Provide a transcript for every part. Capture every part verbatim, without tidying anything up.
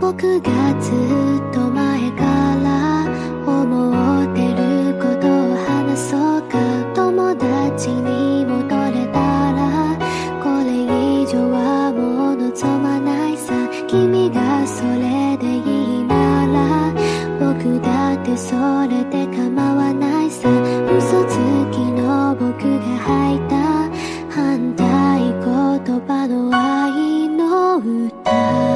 僕がずっと前から思ってることを話そうか。友達に戻れたらこれ以上はもう望まないさ。君がそれでいいなら僕だってそれで構わないさ。嘘つきの僕が吐いた反対言葉の愛の歌。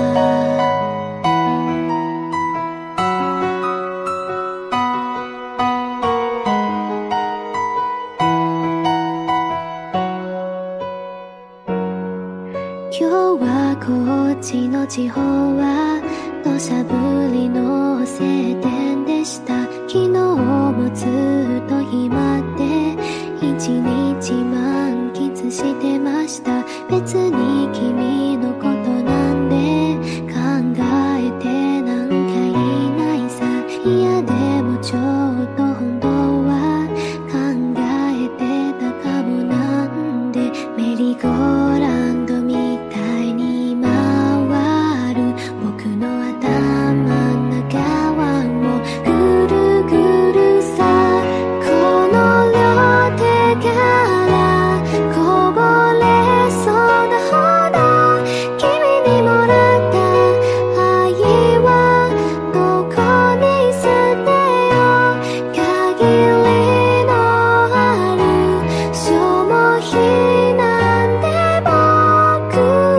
今日はこっちの地方は土砂降りの晴天でした。昨日もずっと暇で一日満喫してました。別に君のことなんで考えてなんかいないさ。いやでもちょっと本当は考えてたかも。なんでメリーゴーランドみたいに回る僕の頭の中はもうぐるぐるさ。この両手からこぼれそうなほど君にもらった愛はどこに捨てよう。限りのある消耗品なんで僕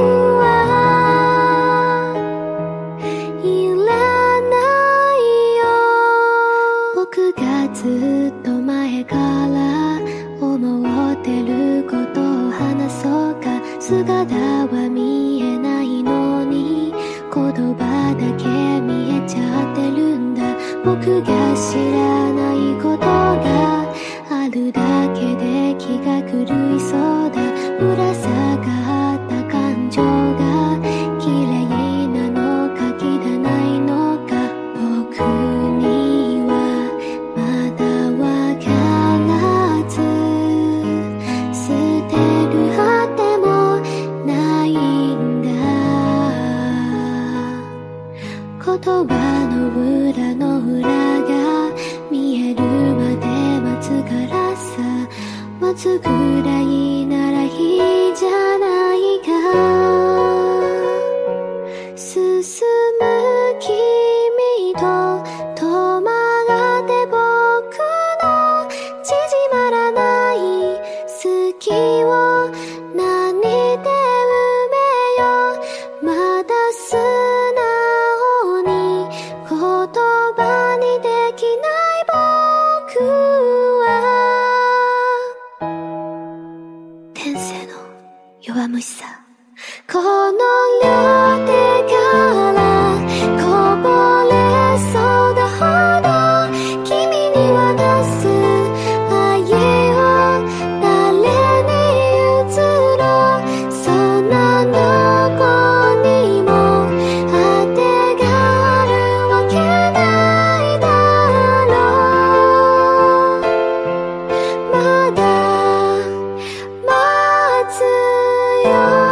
はいらないよ。僕がずっと前から思ってることを話そうか。姿は見えないのに言葉だけ見えちゃってるんだ。僕が知らないことがあるだけで気が狂いそうだ。ぶら下がった感情が綺麗なのか汚いのか僕にはまだわからず。捨てるあてもないんだ。言葉の裏の裏が見えるまで待つからさ。待つぐらいならいいじゃないか。進む君と止まって僕の縮まらない好きを何で埋めよう。まだ素直に言葉にできない僕は天性の弱虫さ。この両手からこぼれそうなほど君に渡す愛を誰に譲ろう。そんなどこにも当てがあるわけないだろう。まだ待つよ。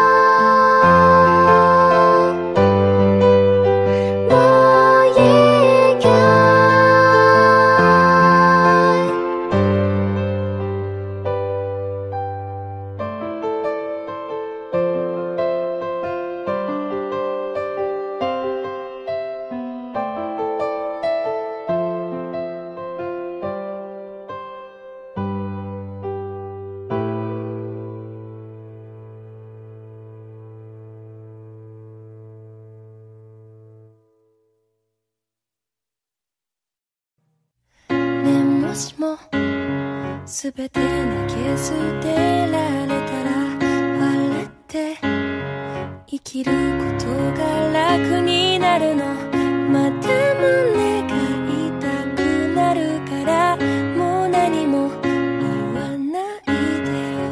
もしもすべて投げ捨てられたら笑って生きることが楽になるの。また胸が痛くなるからもう何も言わないでよ。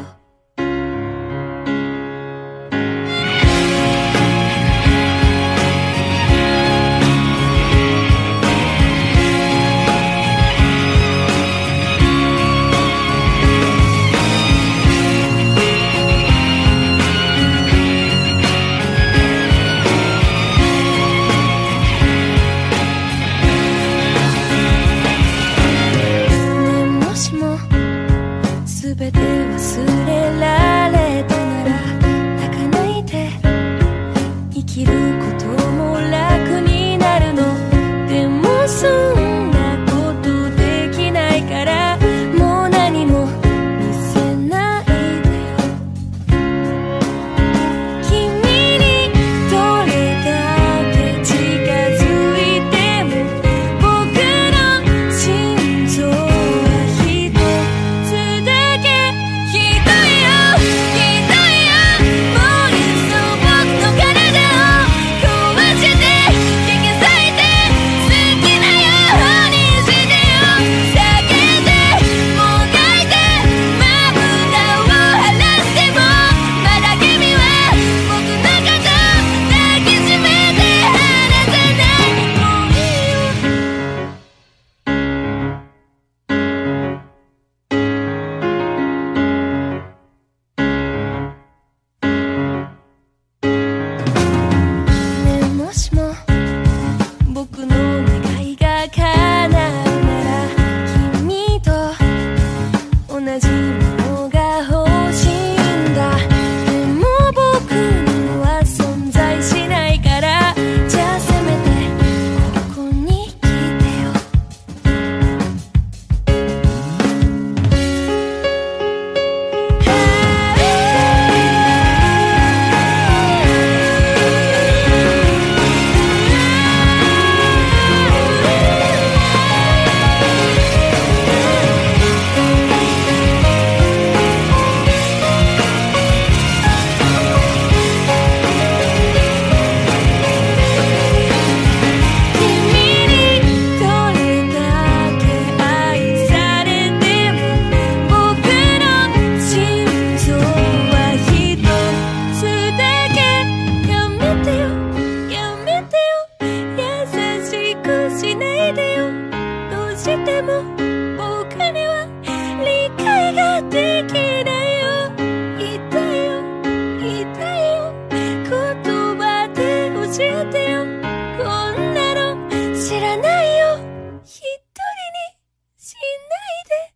よこんなの知らないよ一人にしないで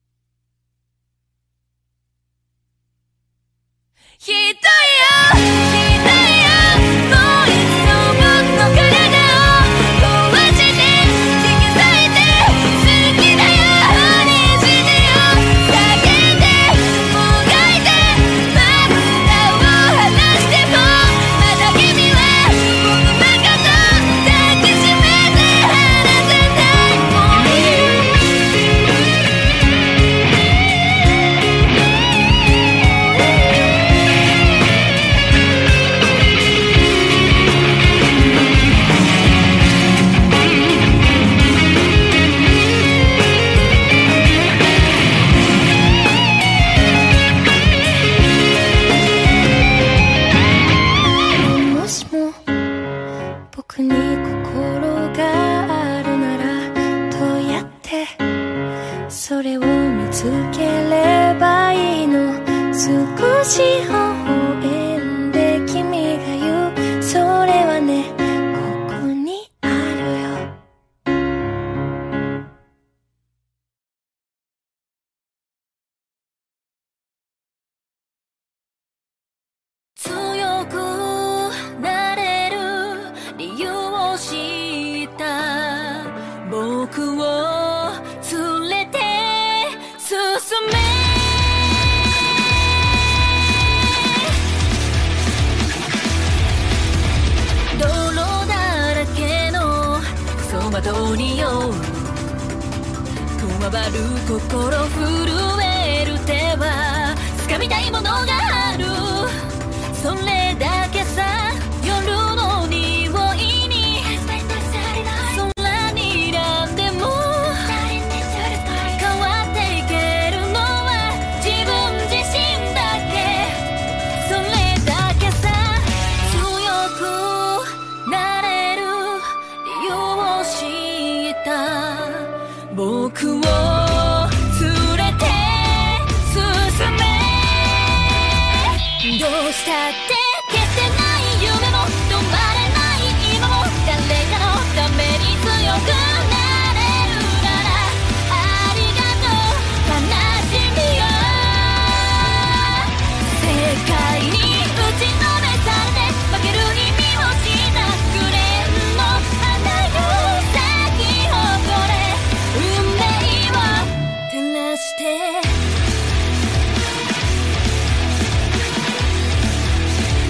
ひどいよひどいよもう一度僕の体を壊して引き裂いて好きだよにしてよ叫んでもがいてまぶたを離してもまだ君は僕のこと抱きしめて離さないもういいもしも僕に心があるならどうやってそれを見つければいいの少し微笑んで君が言うそれはねここにあるよ強くなれる理由を知った僕を連れて進め泥だらけのクソ窓によ加わる心震える手は掴みたいものがあるそれだけさ夜の匂いに空になんでも変わっていけるのは自分自身だけそれだけさ強くなれる理由を知った僕を連れて進めどうしたって消せない夢も止まれない今も誰かのために強くなれるならありがとう悲しみよ世界に打ちのめされて負ける意味をしなくれんの花よ咲き誇れ運命を照らして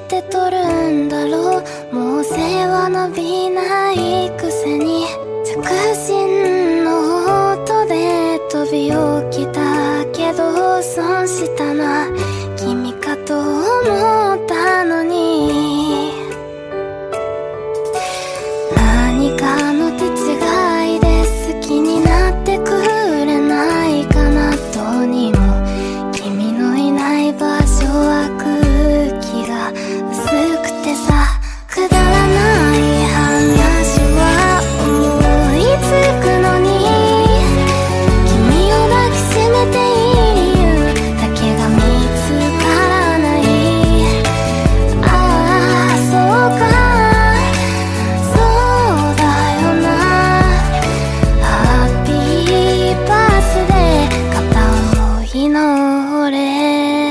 てとるんだろう。もう背は伸びないくせに着信の音で飛び起きたけど損したな。君かと思ったのに何かの手違いで好きになってくれないかな。どうにも君のいない場所は空気が薄くてさ、くだらない話は思いつくのに君を抱きしめていい理由だけが見つからない。ああそうかそうだよな。ハッピーバースデー片思いの俺。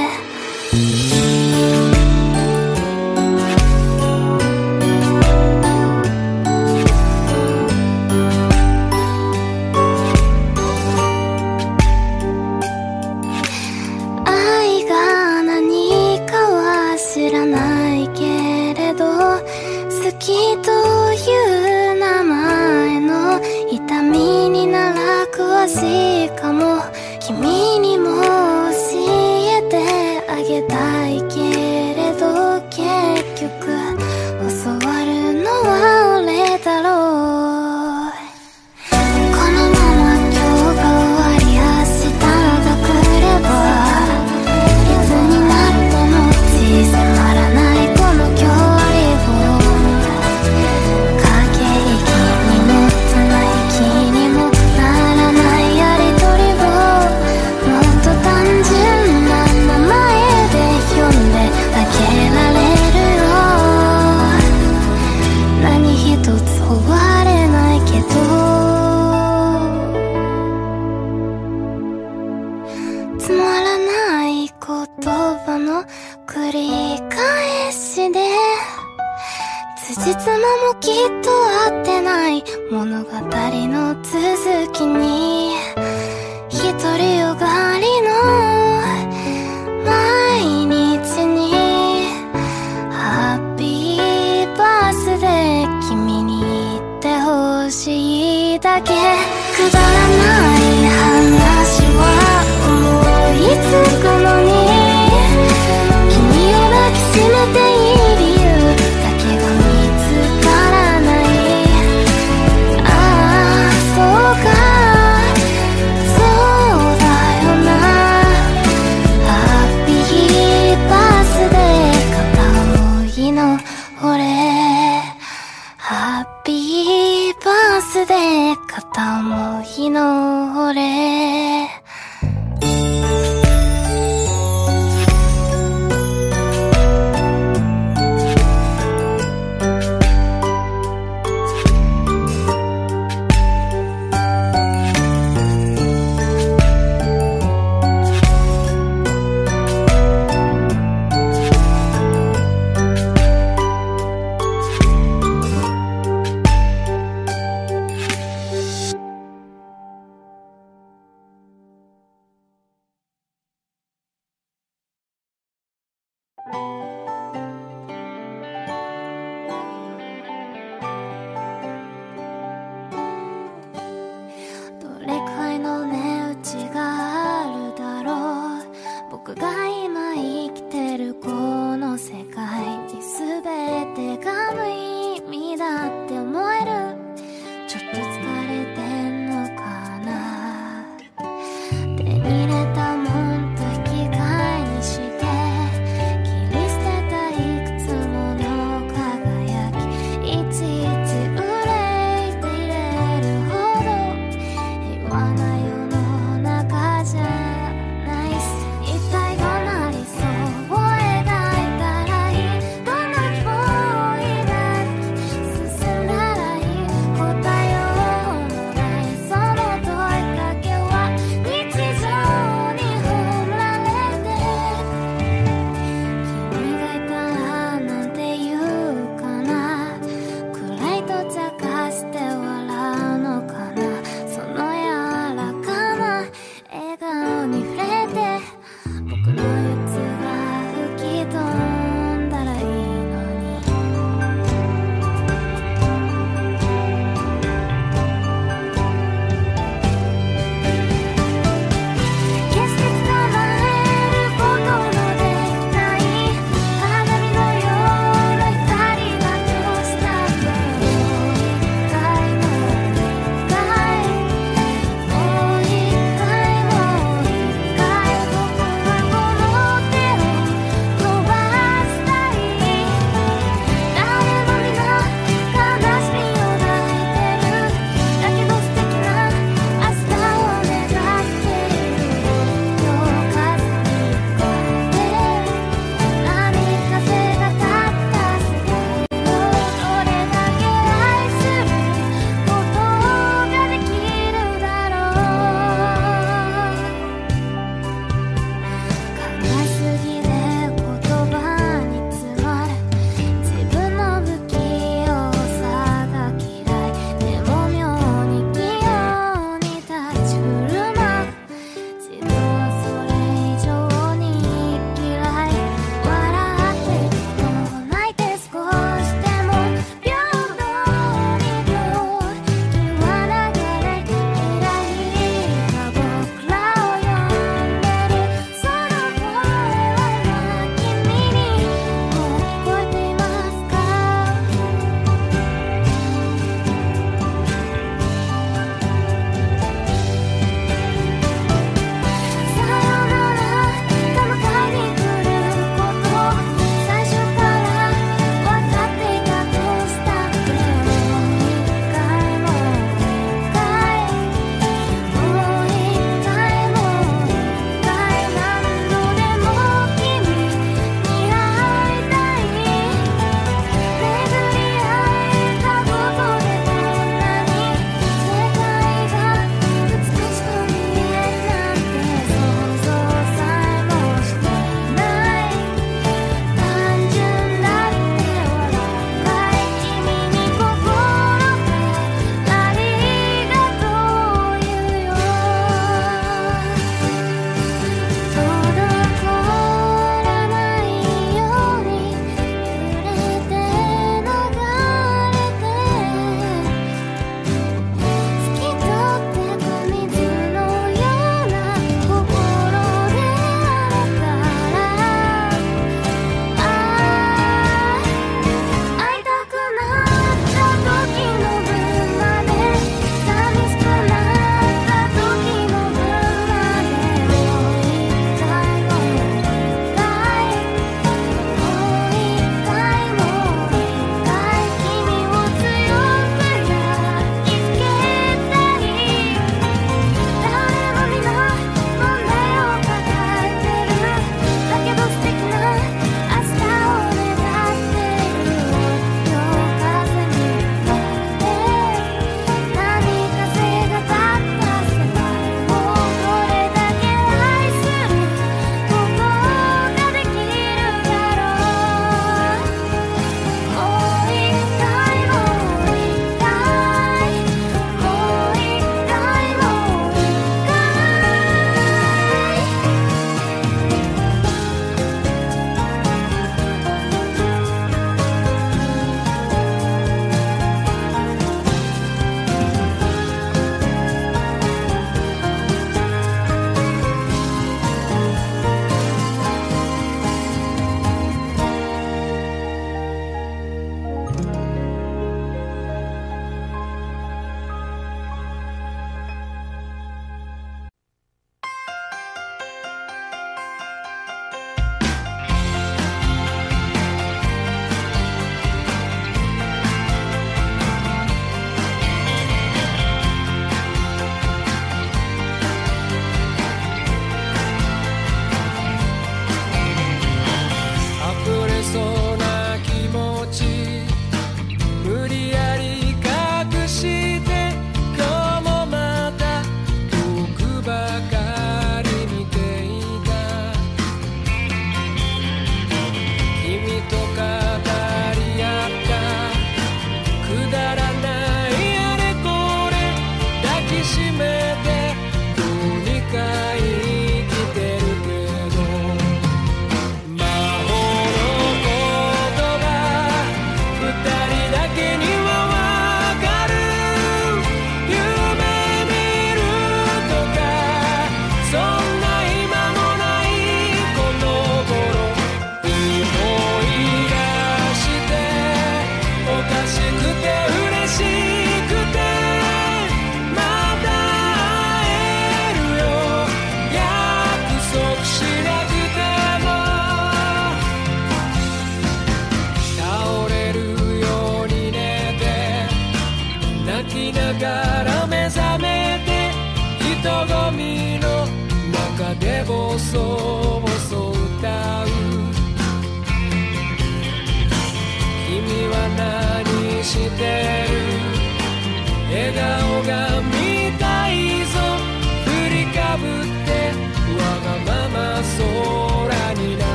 愛が何かは知らないけれど好きという名前の痛みになら詳しいかも。君にも教えてあげたいけれど結局教わるのは俺だろう。このまま今日が終わり明日が来ればいつになっても迫らないこの距離を駆け引きにもつない気にもならないやりとりをもっと単純な名前で呼んであげられるよ。何一つ終われないけどつまらない言葉の繰り返しで辻褄もきっと合ってない物語の続きに独りよがりの毎日にハッピーバースデー君に言ってほしいだけ。くだらない話は思いつくのに君を抱きしめていい理由だけが見つからない。ああそうかそうだよな。ハッピーバースデー片思いの俺。ハッピーバースデー片思いの俺。どれくらいの値打ちがあるだろう。僕が今生きてるこの世界に全てが無意味だって思える。ちょっと疲れてんのかな。手に入れたもんと引き換えにして切り捨てたいくつもの輝きいちいち憂いていれるほど平和な世の中じゃないし、一体どんな理想を描いたらいい。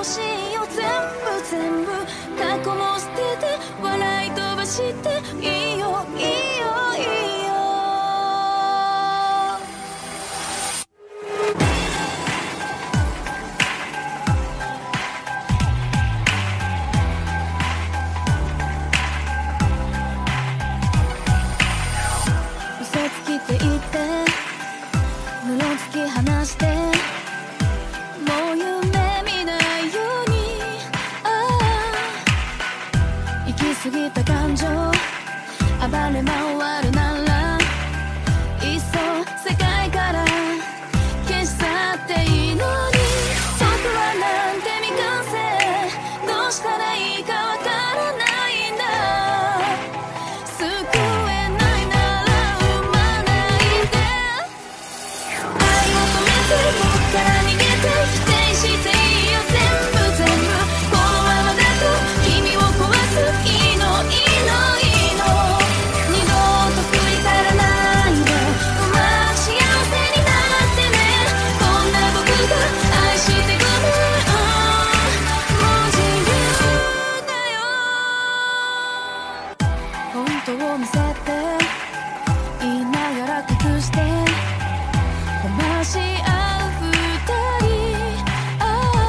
ほしいよ全部全部過去も捨てて笑い飛ばしていいよいいよいいよ嘘つきって言ってのろつき話してもう夢見ないようにああ行き過ぎた感情暴れ回るならいっそ世界から消し去っていいのに僕はなんて未完成どうしたらいいかわからないんだ救えないなら生まないで愛を止めて僕から逃げて否定していいよ全部全部このままだと君を壊すいいのいいのいいの二度と振り返らないでうまく幸せになってねこんな僕が愛してごめんもう自由だよ本当を見せて言いながら隠して騙し合う二人あ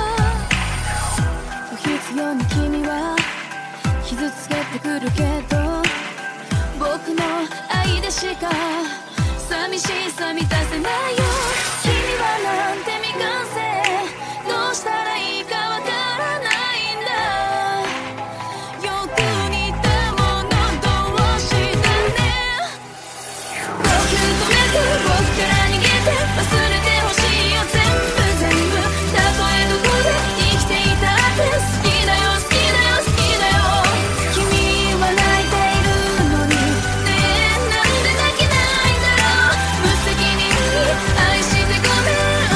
あ不必要に君は傷つけてくるけど僕の愛でしか寂しさ満たせないよ君はなんて未完成どうしたらいいかわからないんだよく似たものどうしたね呼吸止めて僕から逃げて忘れてほしいよ全部全部たとえどこで生きていたって好きだよ好きだよ好きだよ君は泣いているのにねえなんで泣けないんだろう無責任に愛してごめ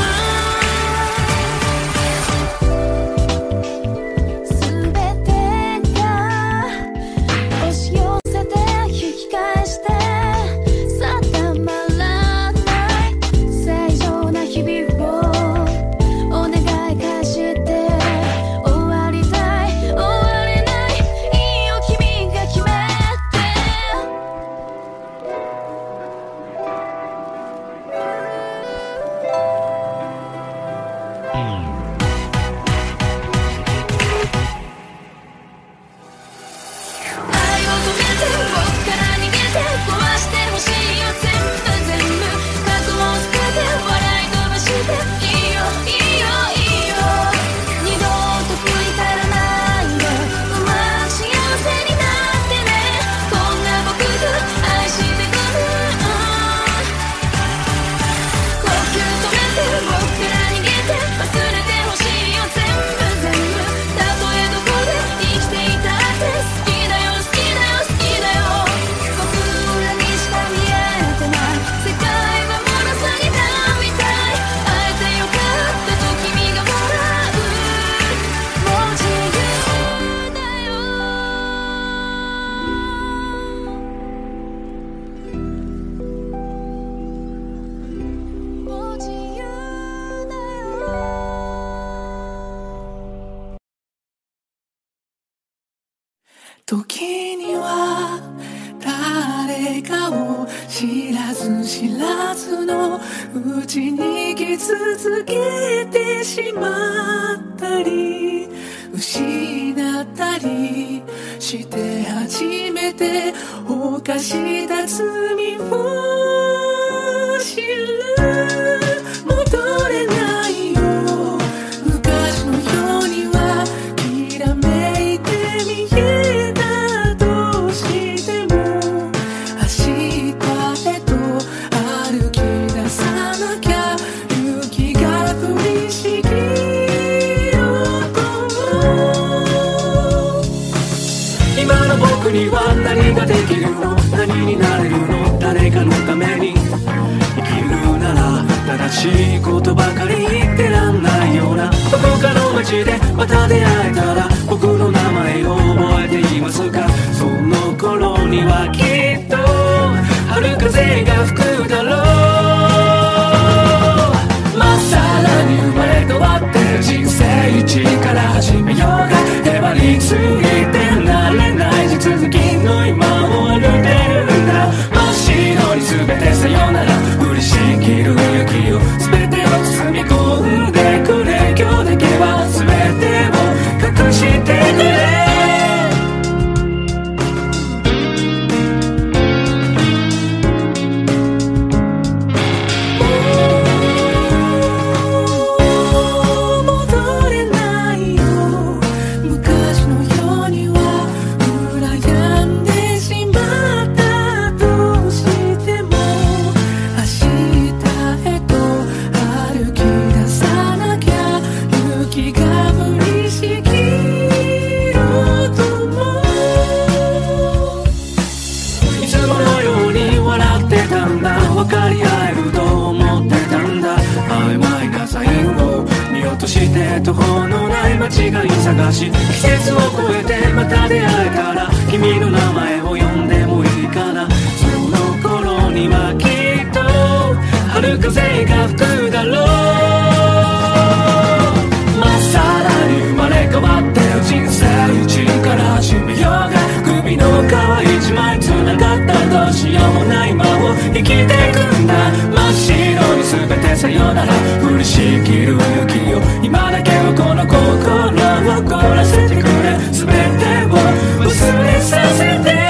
んすべてが押し寄せて引き返して定まらない正常な日々をお願い返して終わりたい終われないいいよ君が決めて愛を止めて僕から逃げて壊してほしいよ全部全部過去を捨てて笑い飛ばしていいよいいよいいよ二度と振り返らないでうまく幸せになってねこんな僕が愛してごめん呼吸止めて僕から逃げて忘れてほしいよ全部全部たとえどこで生きていたって好きだよ好きだよ好きだよ僕らにしか見えてない世界はものすぎたみたい会えてよかったと君が笑うもう自由だよもう自由だよ時には誰かを知らず知らずのうちに傷つけてしまったり失ったりして初めて犯した罪を知る戻れないよ昔のようにはきらめいて見えたとしても明日へと歩き出さなきゃ雪が降りしきると今の僕には何ができるの何になれるの誰かのために生きるなら正しいことばかり言ってらんないようなどこかの街でまた出会えたら僕の名前を覚えていますかその頃にはきっと春風が吹くだろうまっさらに生まれ変わって人生一から気が降りしきるともいつものように笑ってたんだ分かり合えると思ってたんだ曖昧なサインを見落として途方のない間違い探し季節を越えてまた出会えたら君の名前を呼んでもいいかなその頃にはきっと春風が吹くだろうまっさらに生まれ変わってる人生一から始めようが首の皮一枚つながったどうしようもない間を生きてくんだ真っ白に全てさよなら降りしきる雪よ今だけはこの心を凍らせてくれ全てを忘れさせて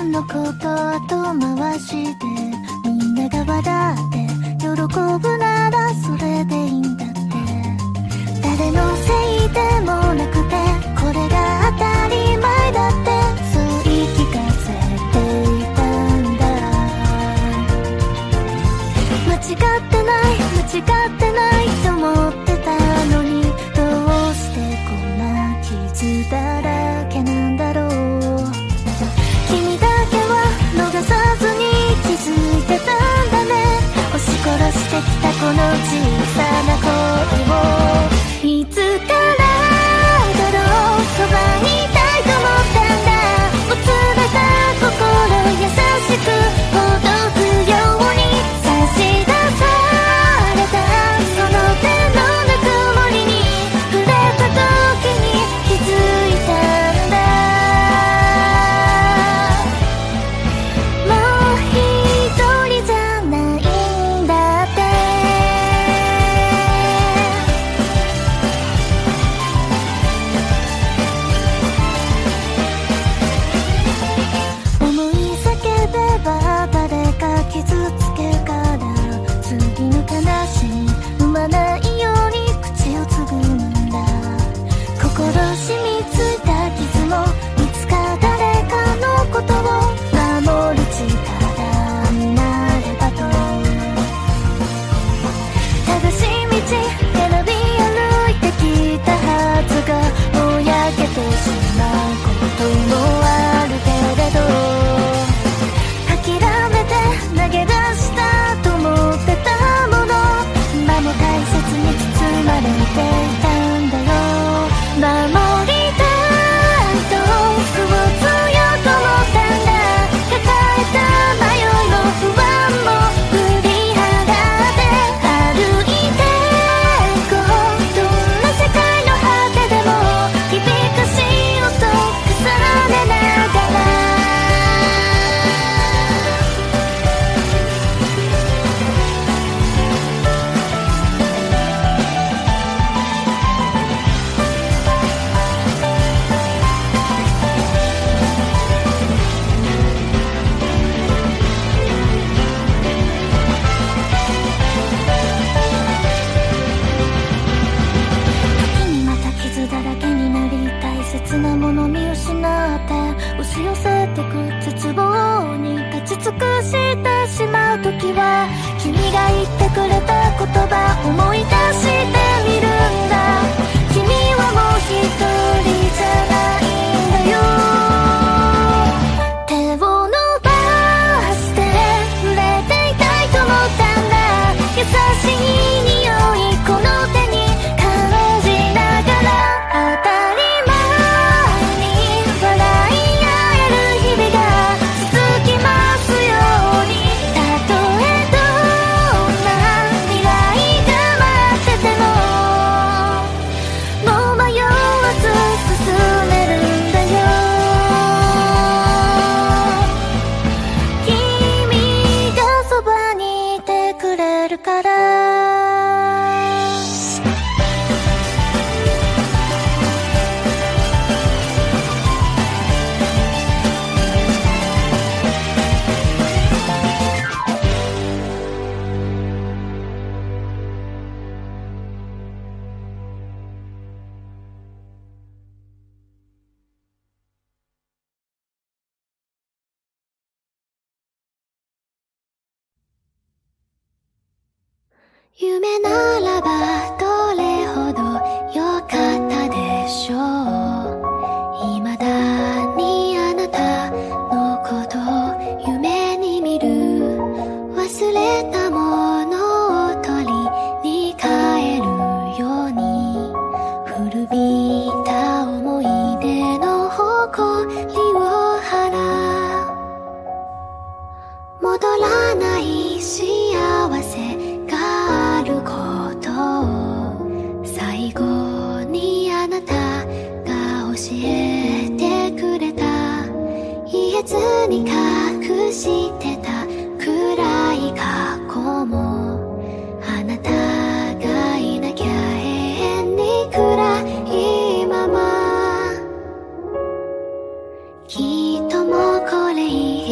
分のこと後回しでみんなが笑って喜ぶならそれでいいんだって。誰のせいでもなくてこれが当たり前だってそう言い聞かせていたんだ。間違ってない間違ってないと思ってたのにどうしてこんな傷だらけなんだろう。君だけは逃さずに気づいてたんだね。押し殺してきたこの小さな恋をいつからだろうそばにいたいと思ったんだ。もつれた心優しくほどくように差し出されたその手のぬくもりに触れた時に気づいたんだ。もう一人じゃないんだって。思い叫べば誰か傷つけから次の悲しみ生まないように口をつぐんだ。心染みついた傷もいつか誰かのことを守る力になればと正しい道選び歩いてきたはずがもう焼けてしまうこともあるけれど諦めて投げ出したと思ってたもの今も大切に包まれていたんだよ。守りたいとそう強く思ったんだ。抱えた迷いも不安も振り払って歩いてこうどんな世界の果てでも響かし音重ねながら時にまた傷だらけになり大切なもの見失って押し寄せてく絶望に立ち尽くしてしまう時は君が言ってくれた言葉思い出してみるんだ。君はもう一人じゃないんだよ。手を伸ばして触れていたいと思ったんだ。優しい匂いこの手に感じながら当たり前に笑い合える日々が続きますように。たとえどんな未来が待っててももう迷わず進めるんだよ。君がそばにいてくれるから。夢ならばどれほど良かったでしょう。未だにあなたのことを夢に見る。忘れたものを取りに帰るように古びた思い出の誇りを払う。戻らない幸せがあることを最後にあなたが教えてくれた。言えずに隠してた暗い過去もあなたがいなきゃ永遠に暗いまま。きっともうこれ以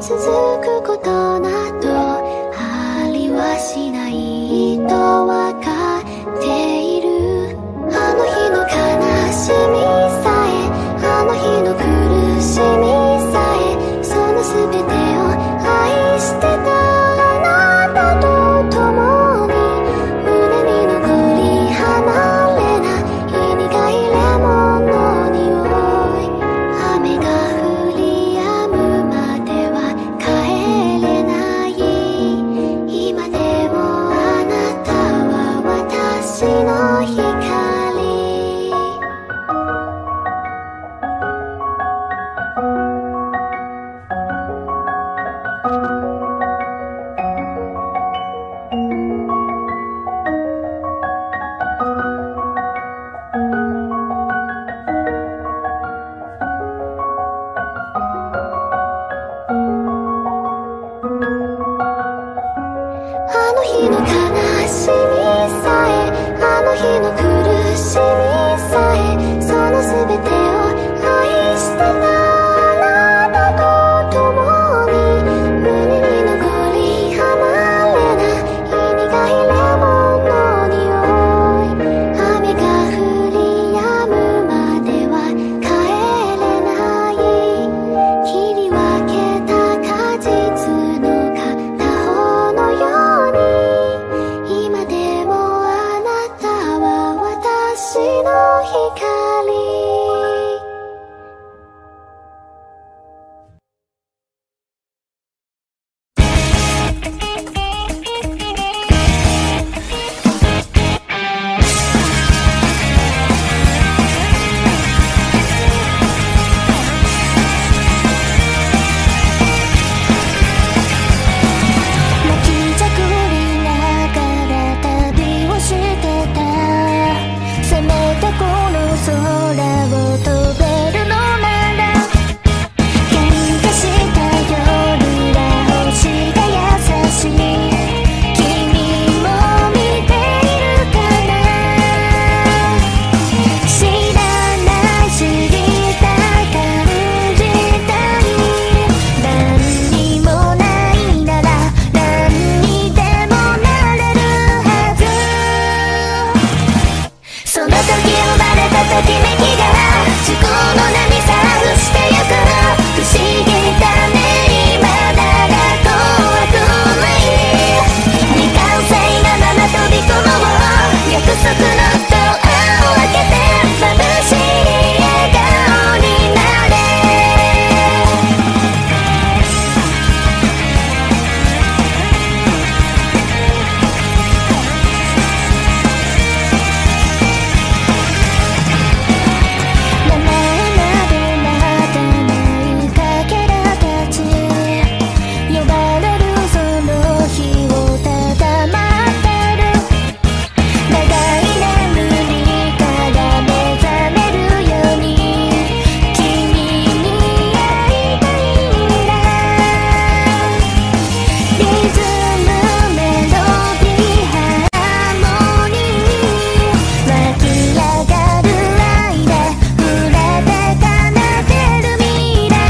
続くことなどありはしないとわかっている。あの日の悲しみさえ、あの日の苦しみさえ、その全てを愛してたあなたと共に、胸に残り離れない苦いレモンの匂い。雨が降り止むまでは帰れない。今でもあなたは私の光。あの日の悲しみさえ、あの日の苦しみさえ、その全てを愛してたあなたと共に、胸に残り離れない苦いレモンの匂い。雨が降り止むまでは帰れない。切り分けた果実の片方のように、今でもあなたは私の光。 泣きじゃくりながら旅をしてた。せめてこの空を飛べるのなら、喧嘩した夜は星が優しい。君も見ているかな。知らない知りたい感じたい。何にもないなら何にでもなれるはず。その時生まれたときめきが時空の波さらしてゆく。不思議だね、今なら怖くない。未完成なまま飛び込もう。約束のドアを開けて眩しい笑顔になれ。名前までまだないかけらたち、呼ばれるその日をただ待ってる。長い眠りから目覚めるように、君に会いたいんだ。リズムメロディーハーモニー、湧き上がる愛で触れて奏でる未来。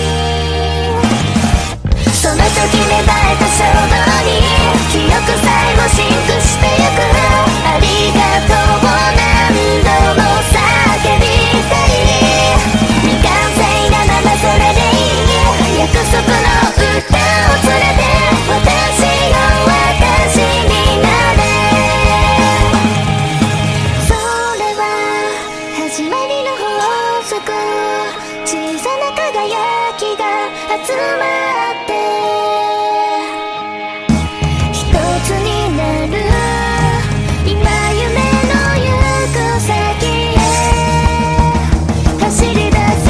その時芽生えた衝動に記憶さえもシンクしてゆく。ありがとうを何度も叫びたい。未完成なままそれでいい。約束の歌を連れて私の私になれ。それは始まりの法則。小さな輝きが集まって一つになる。今夢の行く先へ走り出す。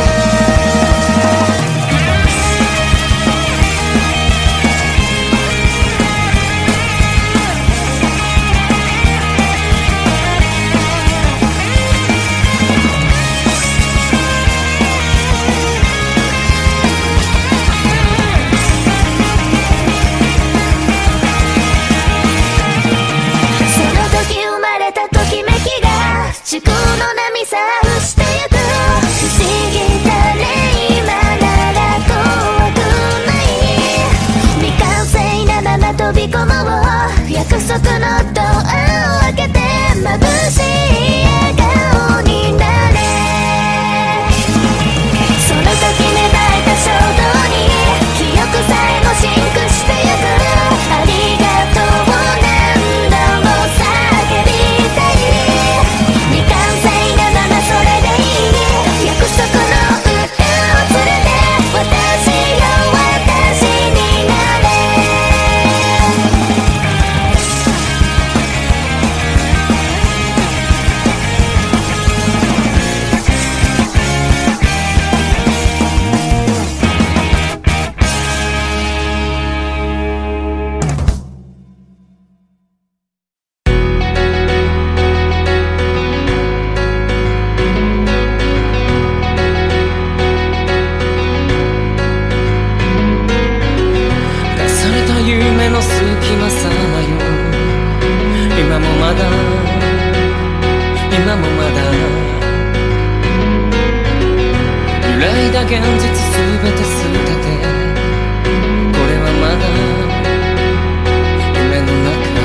時空の波さらしてゆく。不思議だね、今なら怖くない。 約束のドアを開けて眩しい笑顔になれ。その時芽生えた衝動に記憶さえもシンクしてゆく。ありがとう何度も叫びたい。未完成なままそれでいい。約束の歌を連れて私よ私になれ。 夢の隙間さまよ。今もまだ今もまだ揺らいだ現実すべて捨てて、これはまだ夢の中。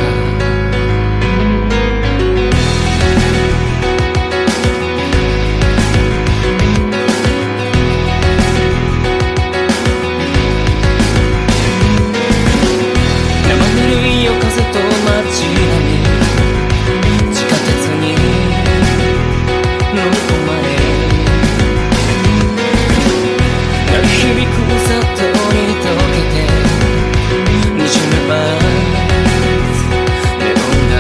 風と街並み、地下鉄に乗り込まれ、鳴り響く雑踏に溶けてにじめばネオン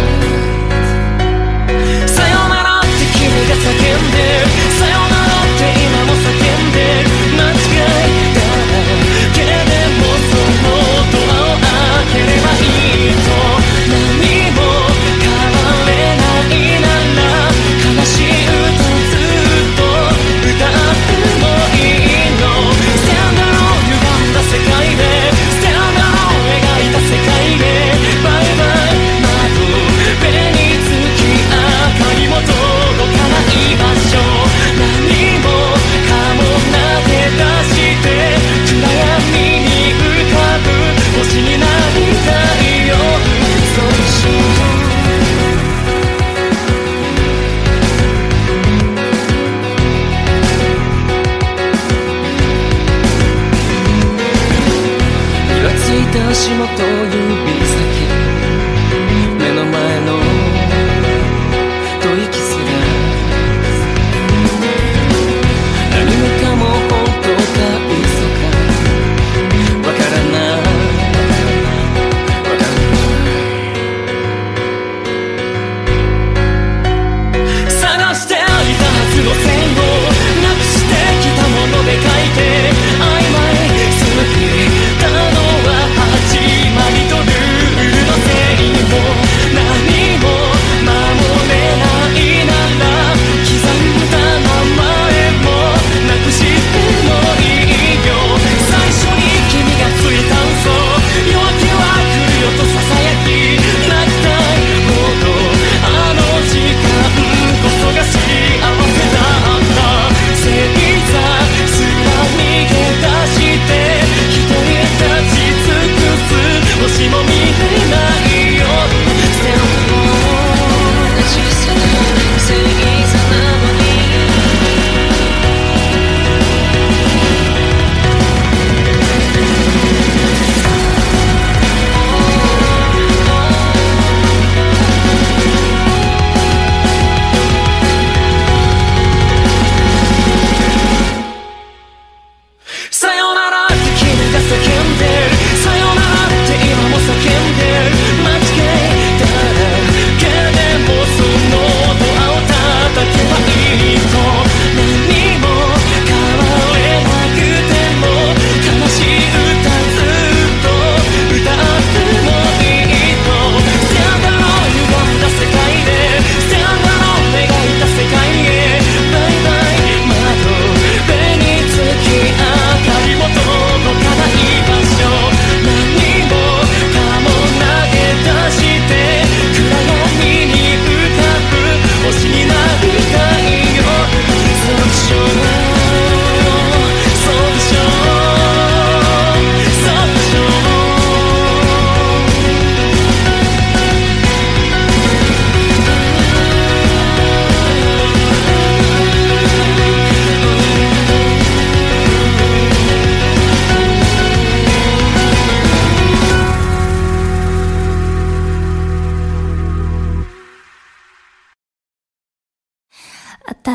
ライト。さよならって君が叫んで、さよならって今も叫んで、間違いだらけでもそのドアを開ければいい。何も変われないなら悲しい歌ずっと歌ってもいいの。ステンダーを歪んだ世界で、ステンダーを描いた世界で、バイバイ窓辺につき明かりも届かない場所。何もかも投げ出して暗闇に浮かぶ星になりたいよ。ふらついた足元指先、目の前の吐息すら何もかも本当か嘘かわからない。探していたはずの線をなくしてきたもので書いて、曖昧すぎたのは始まりと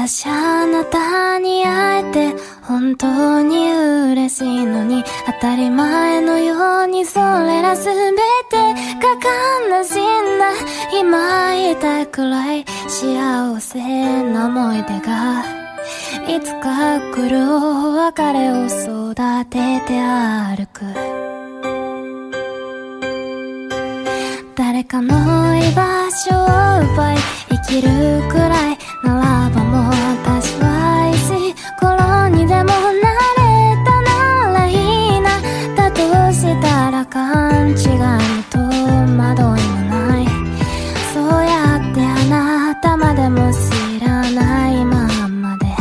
私あなたに会えて本当に嬉しいのに、当たり前のようにそれらすべてが悲しいんだ。今言いたいくらい幸せな思い出がいつか来るお別れを育てて歩く。誰かの居場所を奪い生きるくらいならばもう私はいいし、頃にでもなれたならいいな。だとしたら勘違いと惑いもない。そうやってあなたまでも知らないままで、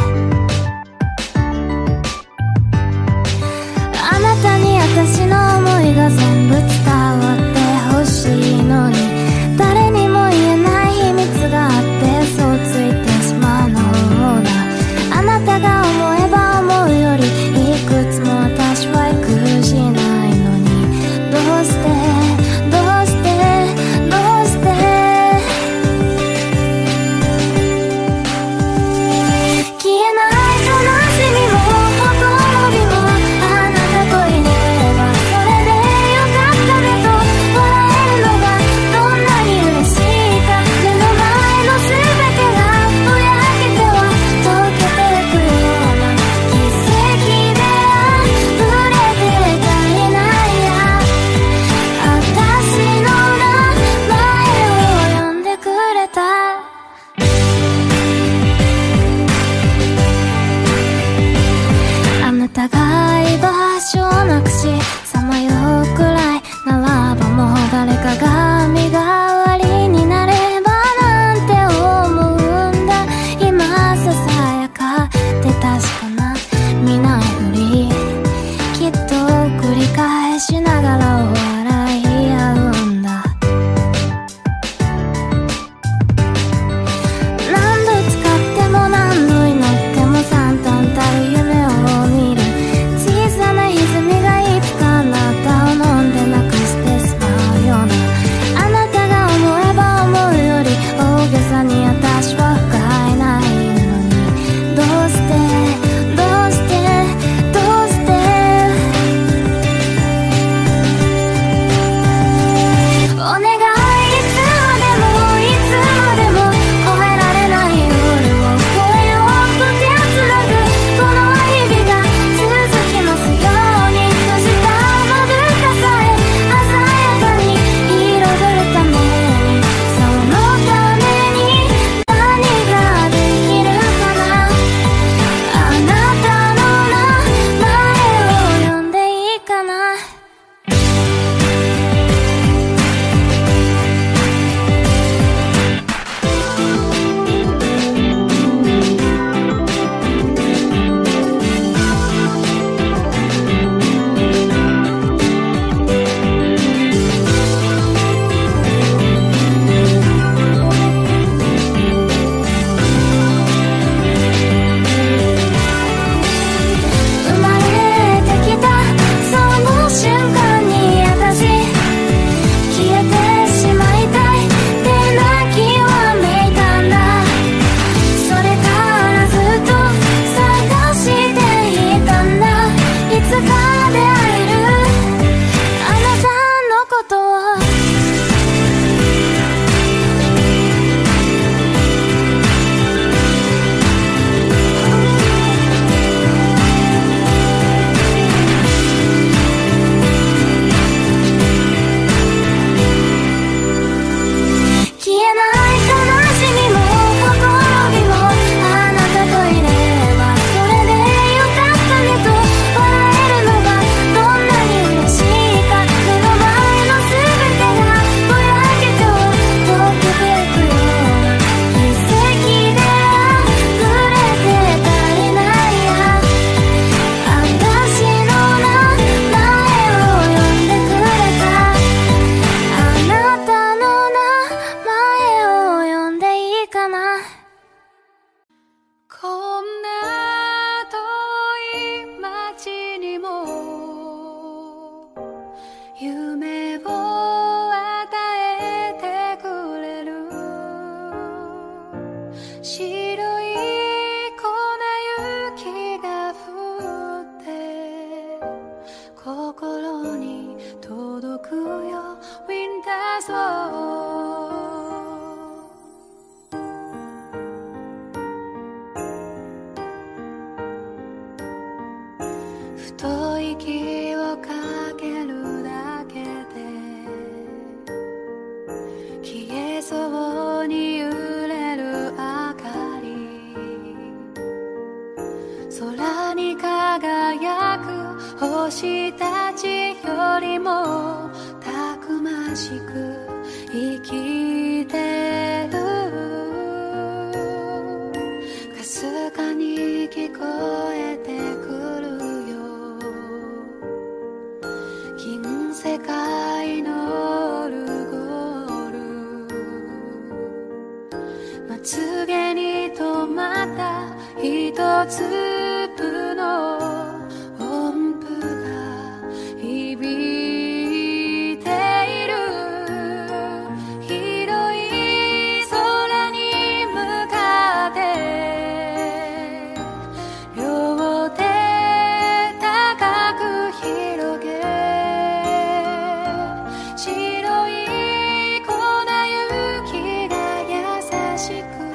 あなたに私の思いが全部伝わってほしいのに、誰にも言えない秘密があって、そうついてしまうのと息をかけるだけで消えそうに揺れる明かり、空に輝く星たちよりもたくましく生きてる、かすかに聞こえてくるよ、銀世界のオルゴール、まつげに止まった一粒の音符が響いている、広い空に向かって両手高く広げ、白い粉雪が優しく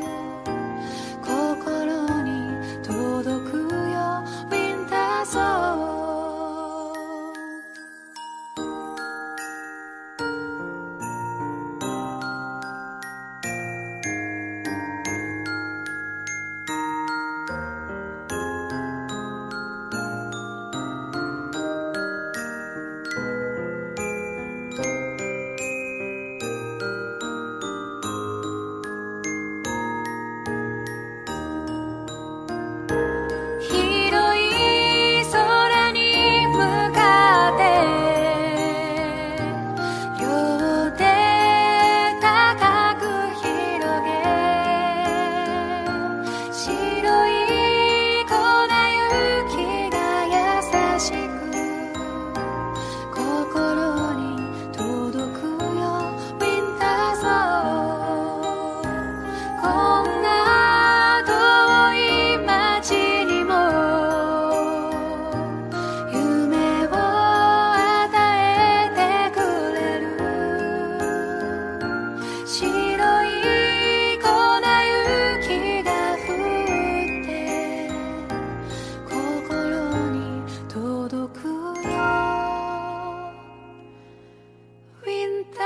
心に届くよ、ウィンターソー。広い空に向かって両手高く広げ、白い粉雪が優しく心に届くよ、ウィンターソー。こんな遠い街にも夢を与えてくれる、白い粉雪が降って心に届くよ、ウィンター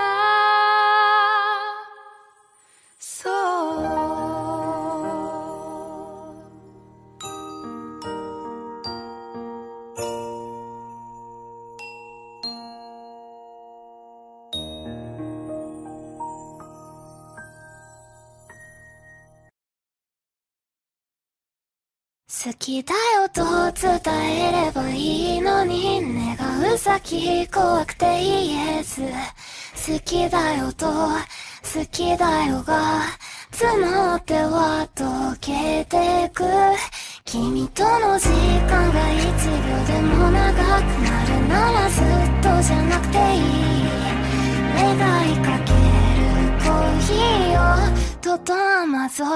ソー。 好きだよと伝えればいいのに、願う先怖くて言えず、好きだよと好きだよが募っては溶けてく、君との時間が一秒でも長くなるならずっとじゃなくていい、願いかけるコーヒーをとと甘空、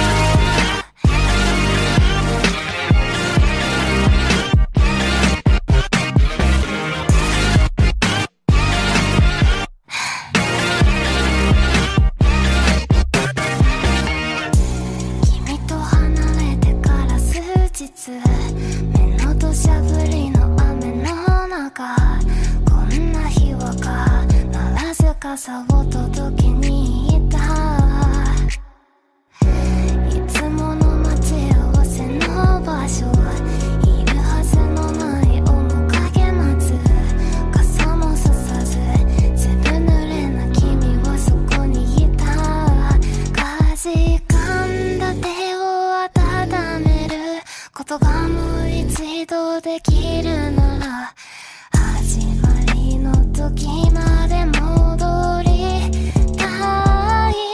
君と離れてから数日、目の土砂降りの雨の中、こんな日は必ず傘を届けに行った、いつもの待ち合わせの場所、いるはずのない面影待つ、傘もささずずぶ濡れな君はそこにいた、かじかんだ手を温めることがもう一度できるなら、始まりの時まで戻りたい、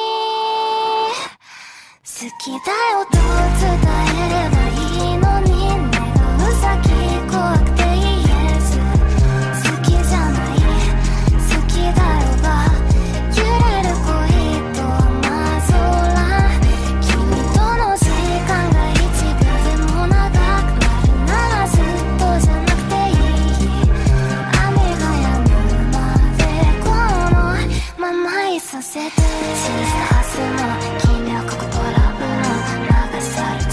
好きだよと伝えればいいのに、願う先怖くて言えず、好きじゃない好きだよが揺れる恋と雨空、君との時間が一秒でも長くなるならずっとじゃなくていい、雨が止むまでこのままいさせて、小さはずの君をここドラムの流されて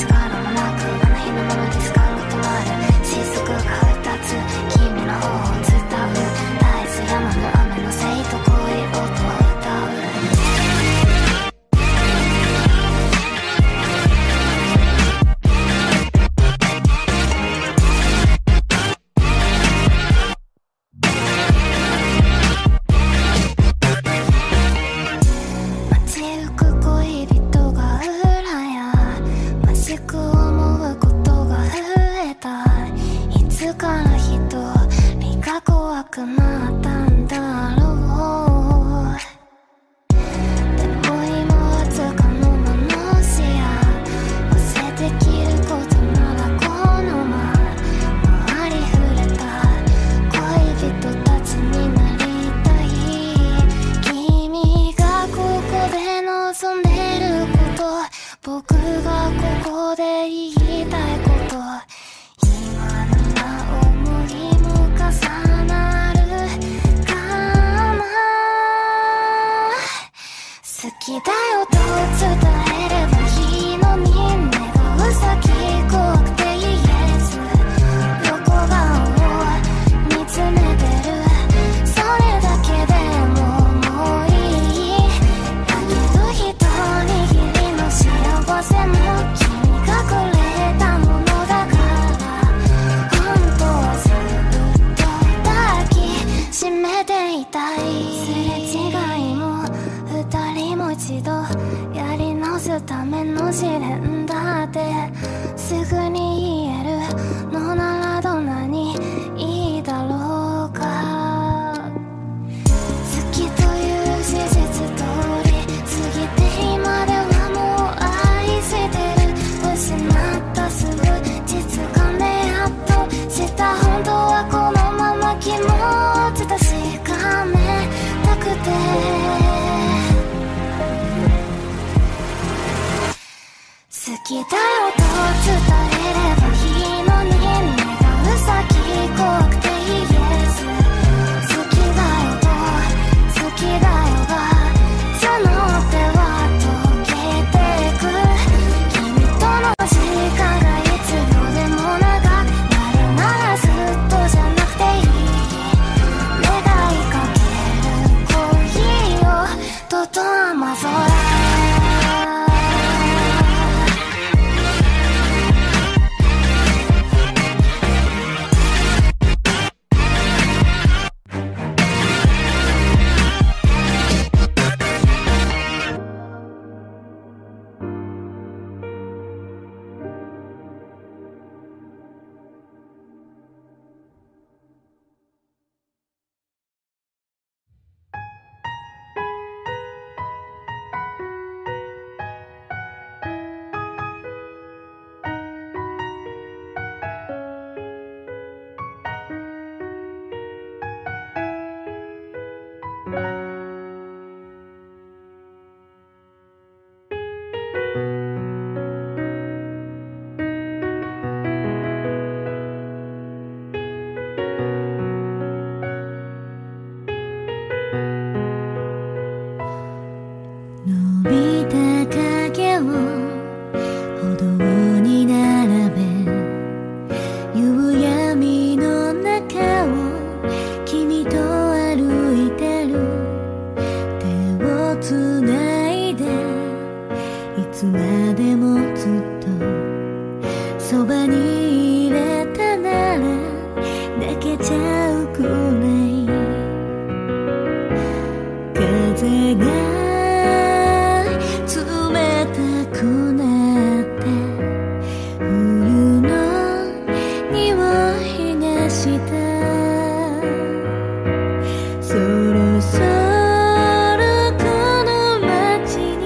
しく思うことが増えた。いつから一人が怖くなったんだろう。でも今はつかの間の視野、忘れできることならこのまま回り触れた恋人たちになりたい。君がここで望んでること、僕がここで言いたいこと、今なら思いも重なるかな。好きだよと伝えればいいのに、願う先怖くて言えず横顔を見つめてる。それだけでももういい。だけど一握りの幸せも君がくれたものだから、本当はずっと抱きしめていたい。すれ違いも二人も一度やり直すための試練だってすぐに言えるのならどんなにいいだろうか。好きという事実通り過ぎて今ではもう愛してる。失ったすぐ実感でやっと知った。本当はこのまま気持ち確かめたくて、好きだよと伝えればいいのに、願う先怖くて言えず好きだよと好きだよが募っては溶けてく。君との時間がいつ秒でも長くなるならずっとじゃなくていい。願いかける恋をとと甘空。 伸びた影を歩道に並べ、夕闇の中を君と歩いてる。手をつないでいつまでもずっとそばにいれたなら泣けちゃうくらい。風が冷たくなって冬の匂いがした。そろそろこの街に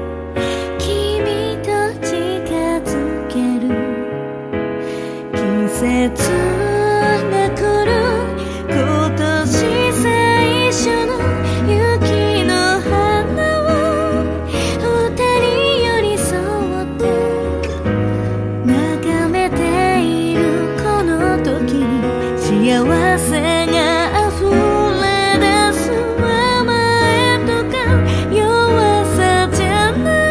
君と近づける。季節が来る今年最初の雪の花を二人寄り添って眺めているこの時に幸せが溢れ出す。甘えとか弱さじゃない、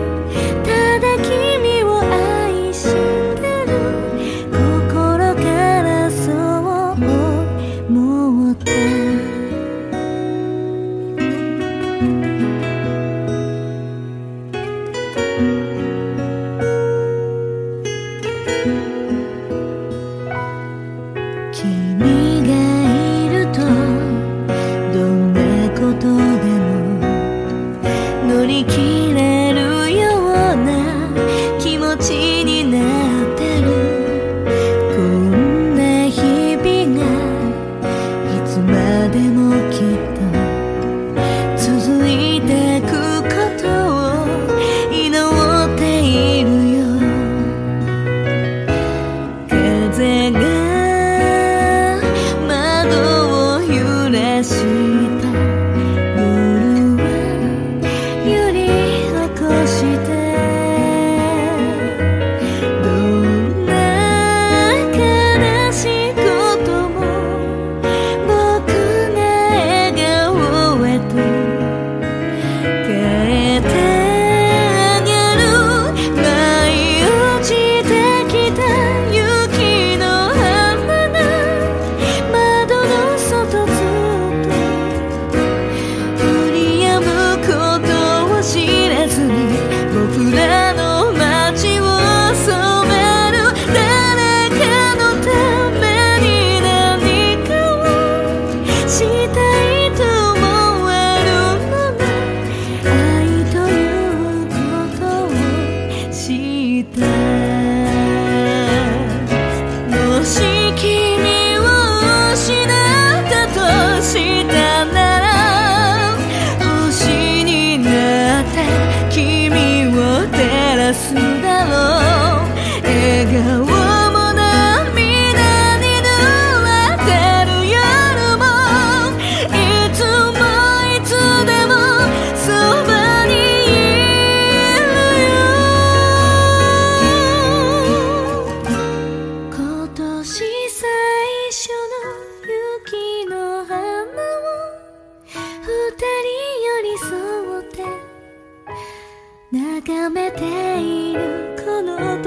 ただ君を愛してる。心か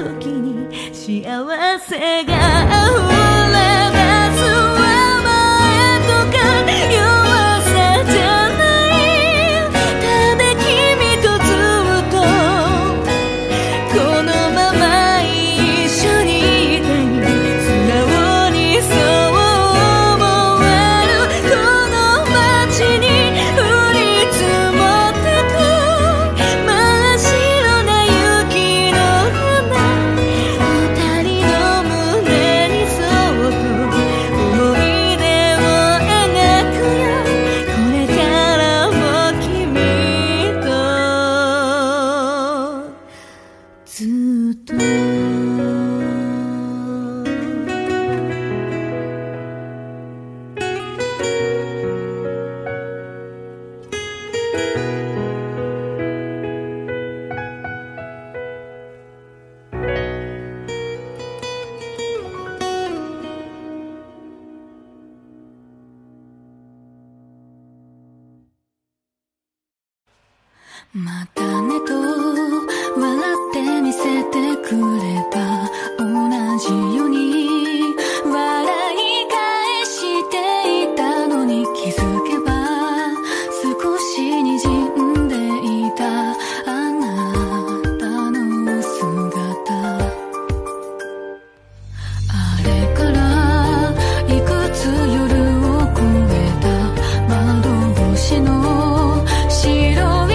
時に幸せが溢れ出すわ前とか弱さじゃないただ君とずっとこのまま一緒にいたい素直にそう思えるこの街に降り積もってく真っ白な雪の花二人の胸にそっと思い出を描くよこれからも君とずっとまたねと笑って見せてくれた同じように笑い返していたのに気づけば少しにじんでいたあなたの姿あれからいくつ夜を越えた窓越しの白い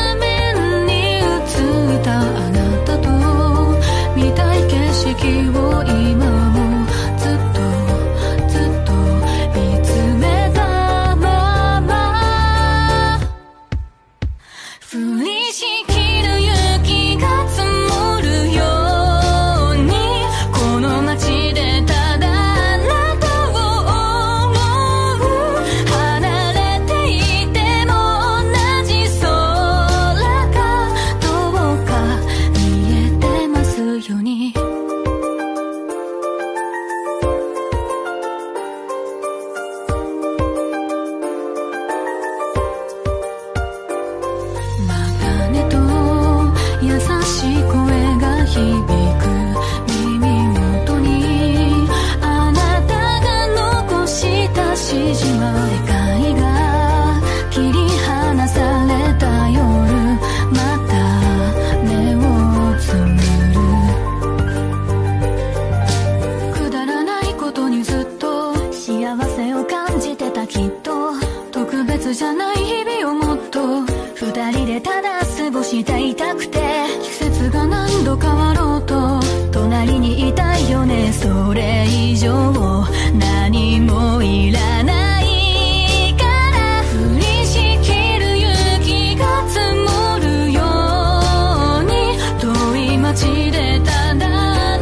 じゃない日々をもっと二人でただ過ごしたいたくて季節が何度変わろうと隣にいたいよねそれ以上何もいらないから降りしきる雪が積もるように遠い街でただ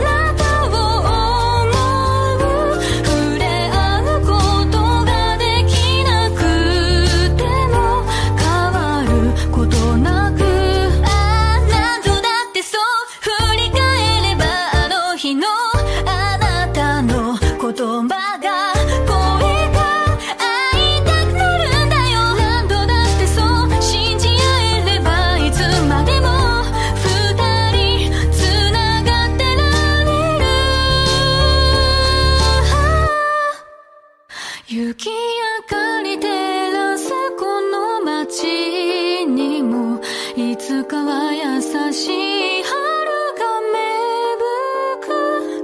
雪明かり照らすこの街にもいつかは優しい春が芽吹く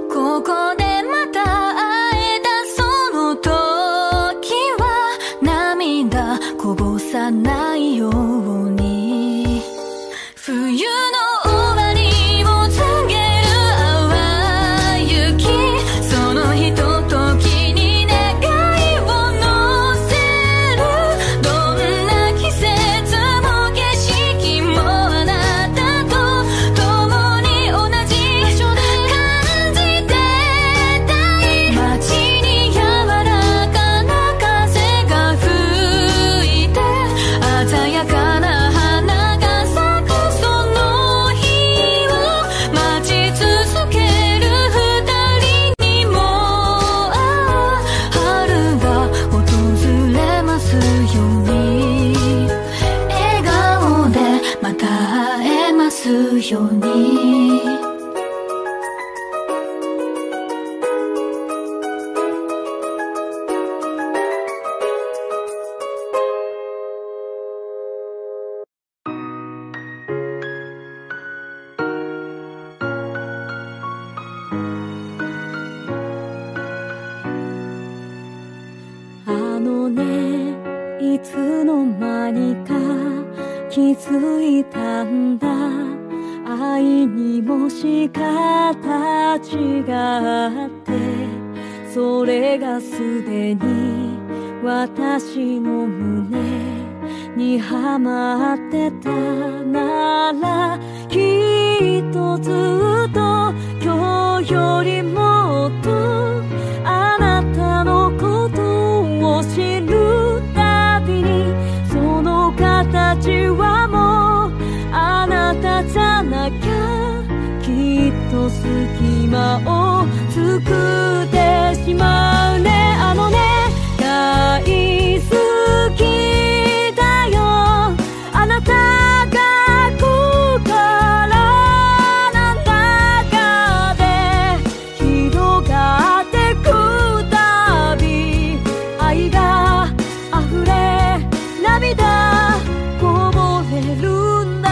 気づいたんだ。愛にもし形があって、それがすでに私の胸にはまってたなら、きっとずっと今日よりもっとあなたのことを知るたびに、その形はもうあなたじゃなきゃ、きっと隙間を作ってしまうね。あのね、大好きだよ、あなたが心の中で広がってくたび、愛が溢れ涙こぼれるんだ。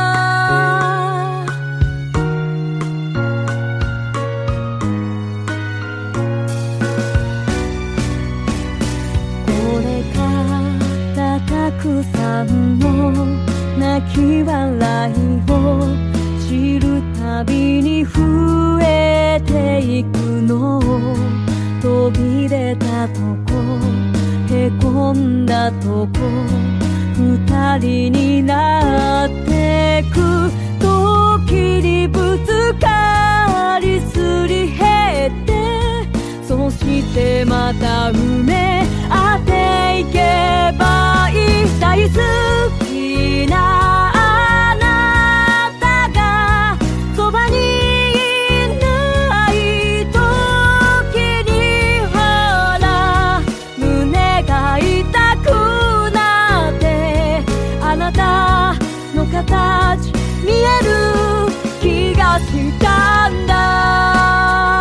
これからたくさんの泣き笑いを知るたびに増えていくの、飛び出たとこへこんだとこ、二人になってく時にぶつかりすり減って、そしてまた埋め合っていけばいい。大好きなあなたがそばにいない時に、ほら胸が痛くなって、あなたの形見える気がしたんだ。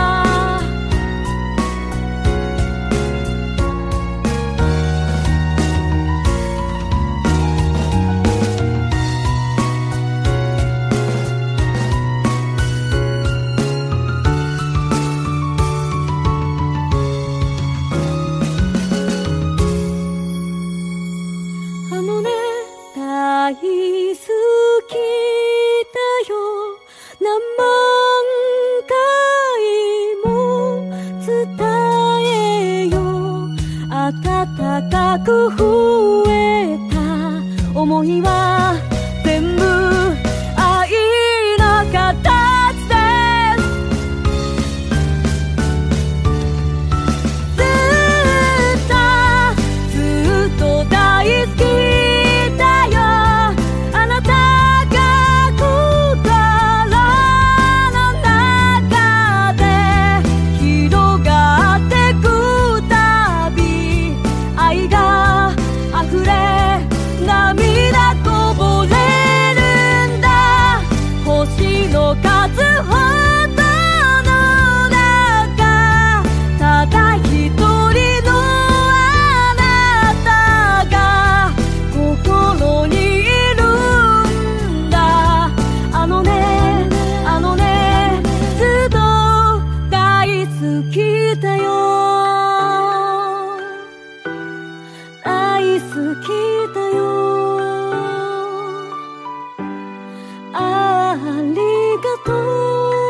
あのね、大好きだよ、何万回も伝えよう。温かく増えた想いは全部愛の形です。ずっとずっと大好きだよ、あなたが心の中で広がってくたび、愛が溢れ涙こぼれるんだ。星の数ほどの中、ただ一人のあなたが心にいるんだ。あのね、あのね、ずっと大好きだよ、大好きだよ、ありがとう。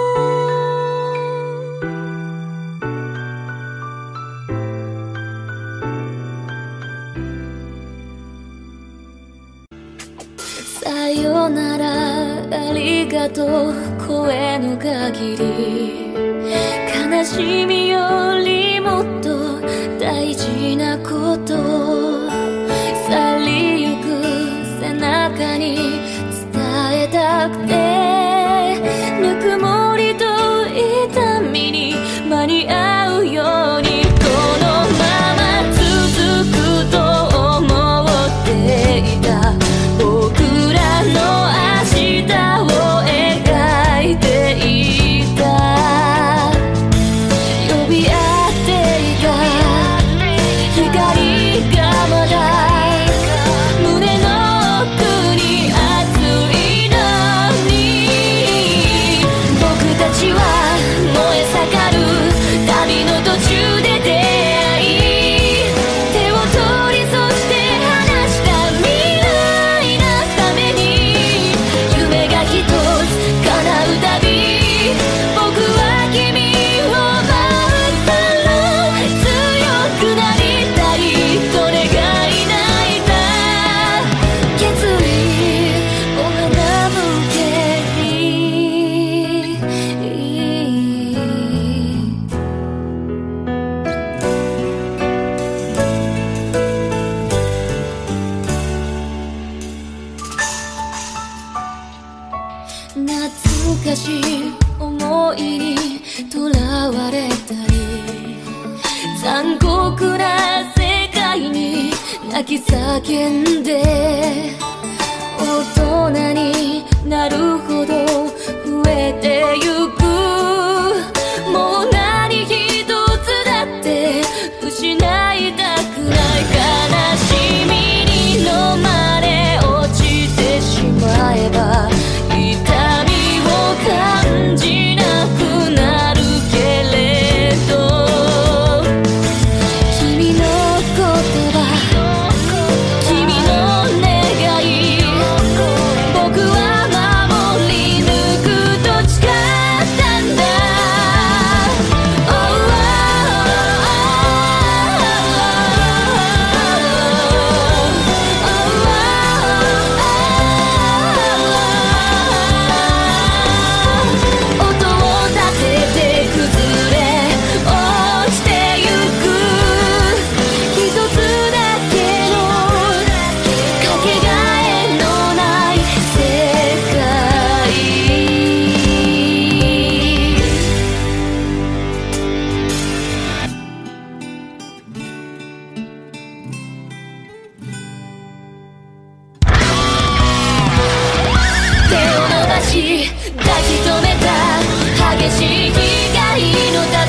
さよならありがとう、声の限り、悲しみよりもっと大事なこと、去りゆく背中に伝えたくて、ぬくもりと痛みに間に合うように、このまま続くと思っていた僕らの明日を描いていた。呼び合っていた光がいにとらわれたり残酷な世界に泣き叫んで大人になるほど増えてゆくもう何一つだって失いたくない悲しみに飲まれ落ちてしまえば痛みを感じなくなるけれど君の言葉君の願い僕は守り抜くと誓ったんだ Oh, oh, oh, oh, oh, 音を立てて崩れ落ちてゆく一つだけのかけがえのない世界手を伸ばし抱き留めた激しい光の束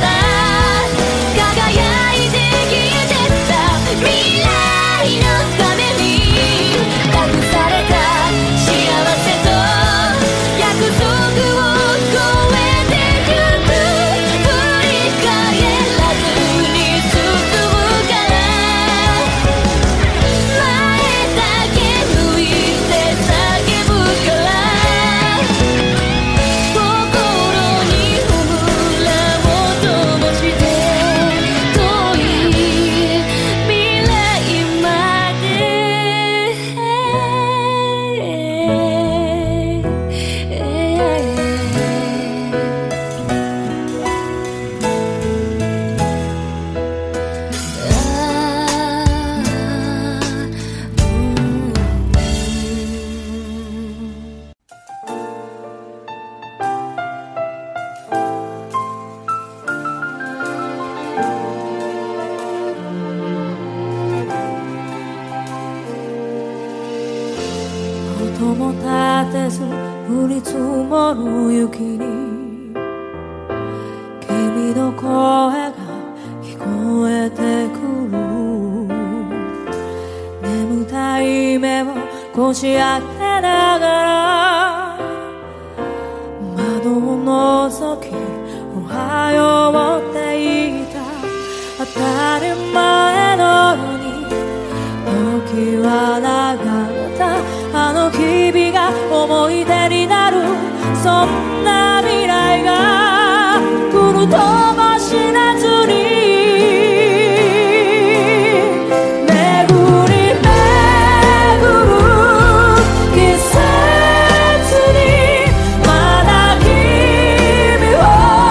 輝いて消えてった未来のために託された幸せと約束を超えてゆく振り返らずに進むから前だけ向いて叫ぶから心に炎を灯して遠い未来ま音も立てず降り積もる雪に君の声が聞こえてくる眠たい目をこじ開けながら窓を覗きおはようって言った当たり前のように時は流れたあの日々が思い出になるそんな未来が来るとも知らずに巡り巡る季節にまだ君を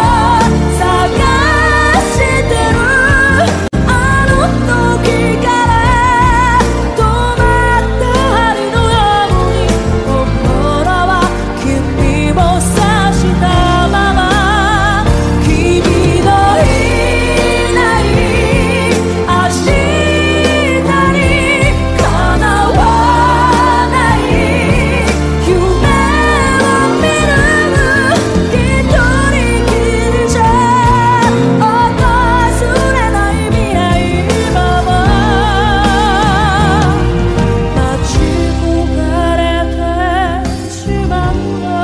探してるあの時から止まった針のように心は君を刺したまま君のいない明日にかなわない夢を見る一人きりじゃ訪れない未来まま待ち焦がれてしまうの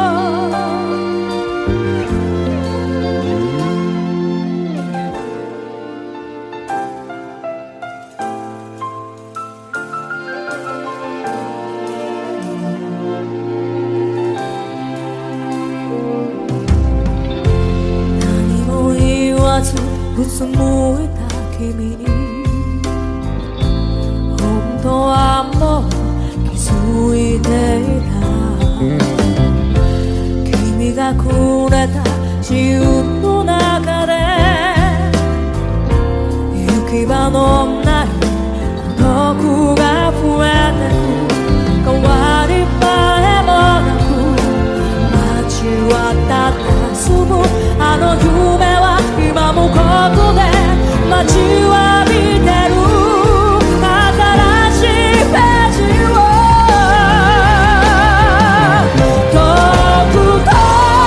何も言わずうつむいた君に本当はもう気づいていた君がくれた自由の中で行き場のない孤独が増えてく変わり映えもなく街はただ住むの夢は今もここで待ちわびてる新しいページを遠く遠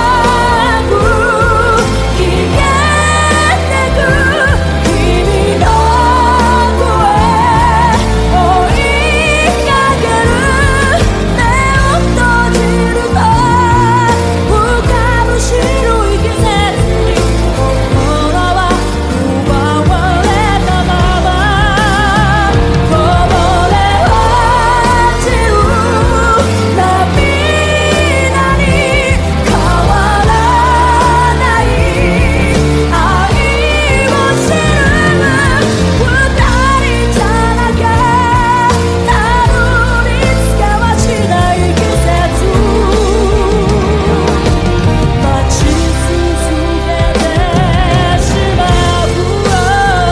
く消えてく君の声追いかける目を閉じると浮かぶ白い季節に心は奪われたままこぼれ落ちる涙に変わらない愛を知る二人じゃなきゃたどり着けはしない季節待ち続けてしまうわ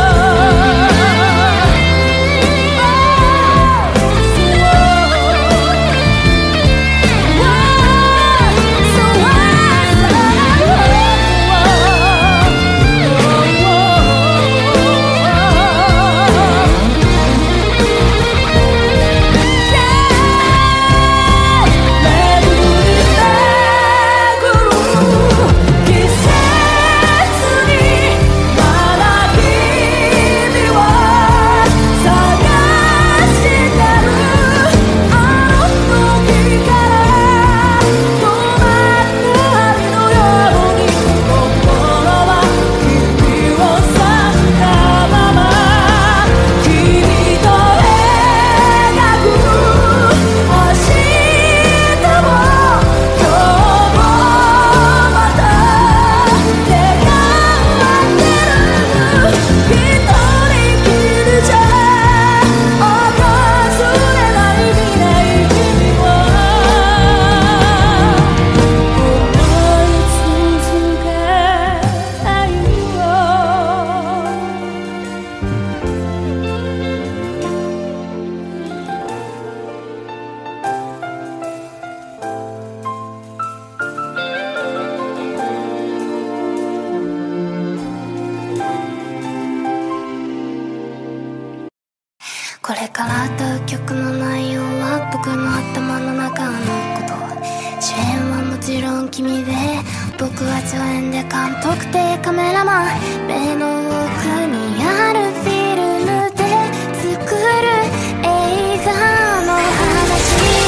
これから歌う曲の内容は僕の頭の中のこと主演はもちろん君で僕は助演で監督でカメラマン目の奥にあるフィルムで作る映画の話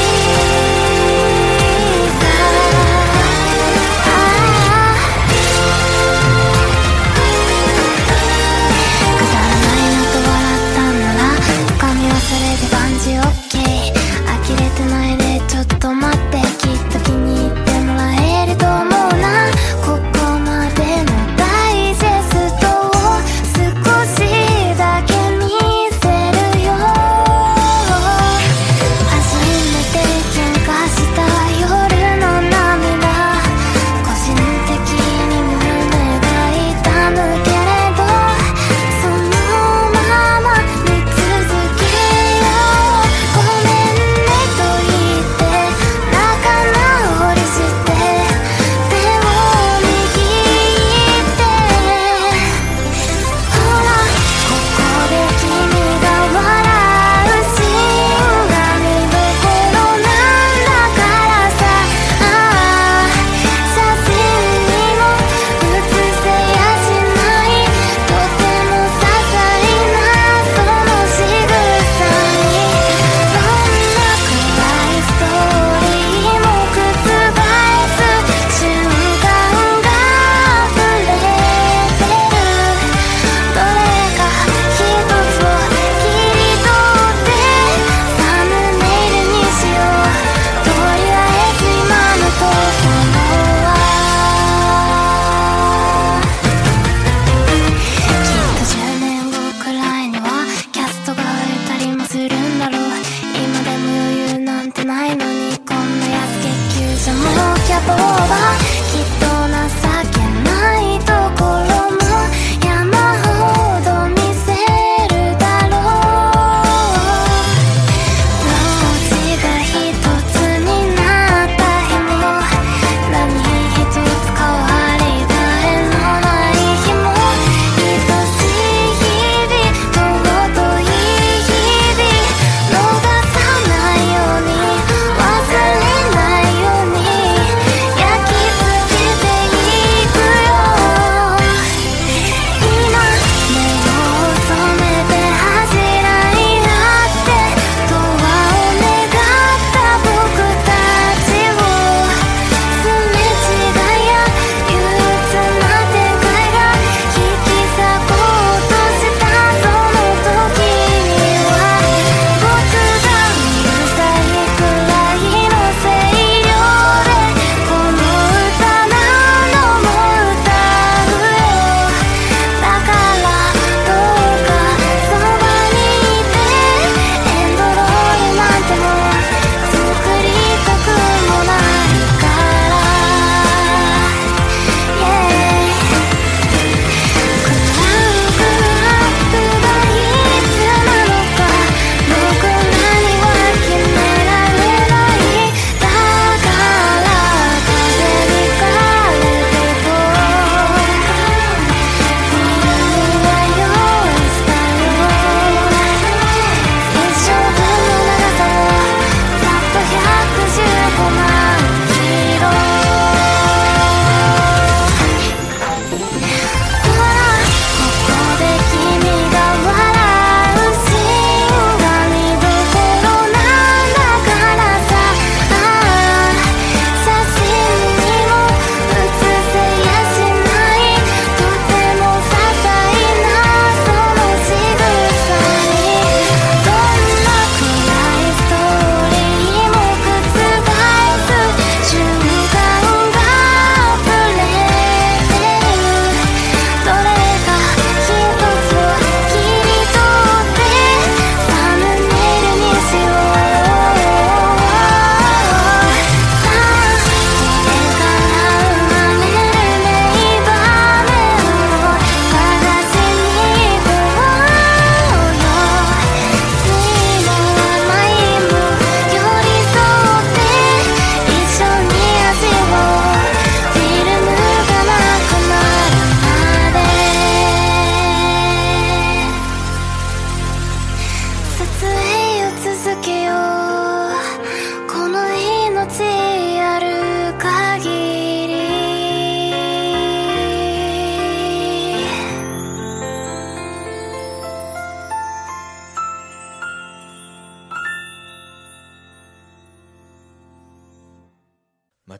さくだらないなと笑ったんなら深みはそれで万事 OK 呆れてないでちょっと待ってきっと気に入ってもらえると思うなここまでのダイジェストを少しだ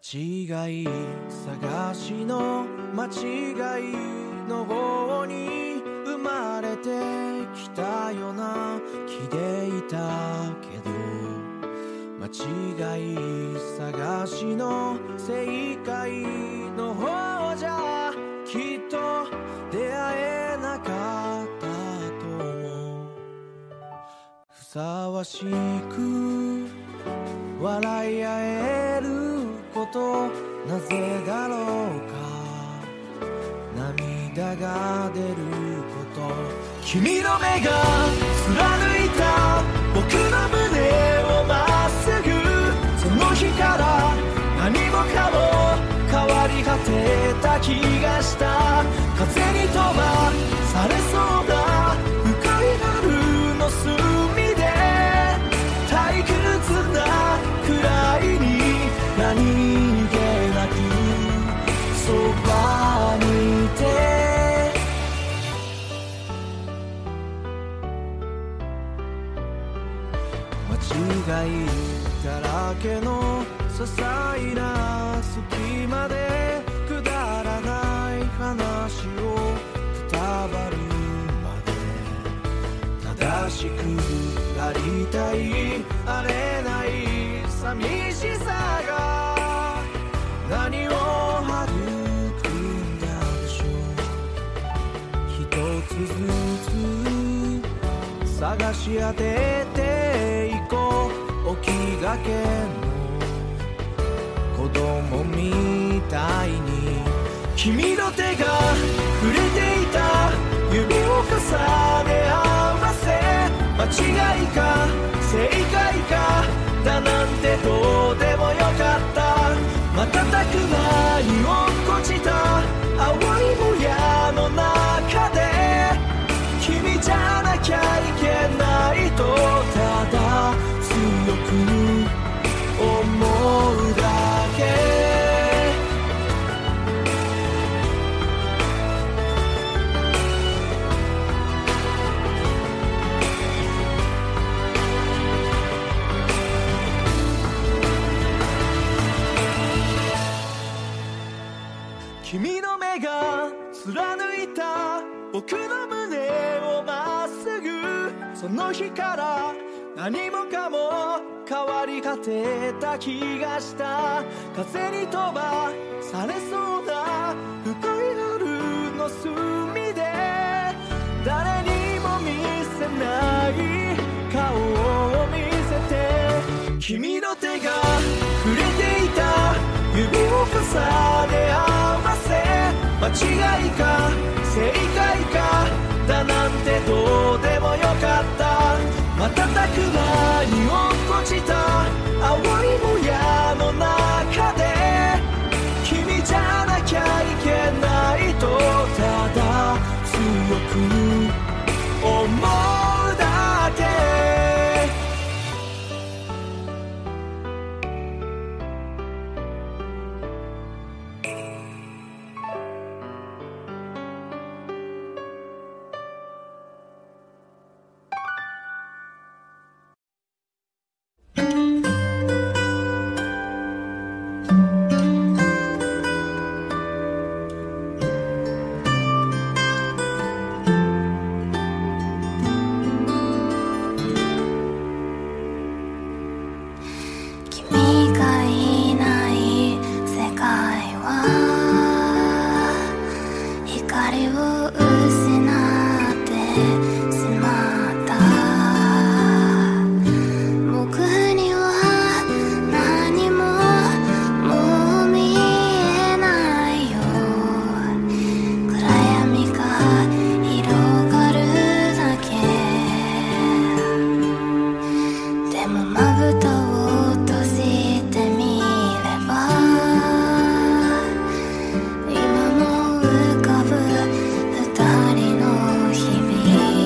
違い探しの間違いの方に生まれてきたような気でいたけど、間違い探しの正解の方じゃきっと出会えなかったと思う。ふさわしく笑い合えることなぜだろうか、涙が出ること、君の目が貫いた僕の胸をまっすぐ、その日から何もかも変わり果てた気がした。風に飛ばされそうな深い春の隅で退屈なくらいに何気なくそばにいて、間違いだらけの些細な隙間でくだらない話をくたばるまで、正しくありたいあれない寂しさが何を育んだでしょう。一つずつ探し当てていこう、起きがけの子供みたいに君の手が触れていた指を重ね合わせ、間違いか正解かだなんてどうでもよかった。瞬く間に落っこちた青いもやの中で君じゃなきゃいけないとただ強く思うだけ。君の目が貫いた僕の胸をまっすぐ、その日から何もかも変わり果てた気がした。風に飛ばされそうな深い春の隅で誰にも見せない顔を見せて、君の手が触れていた指を重ね合わせ、間違いか正解かだなんてどうでもよかった。瞬く間に落っこちた青いもやの中で君じゃなきゃいけないとただ強く思うだけ。 今も浮かぶ二人の日々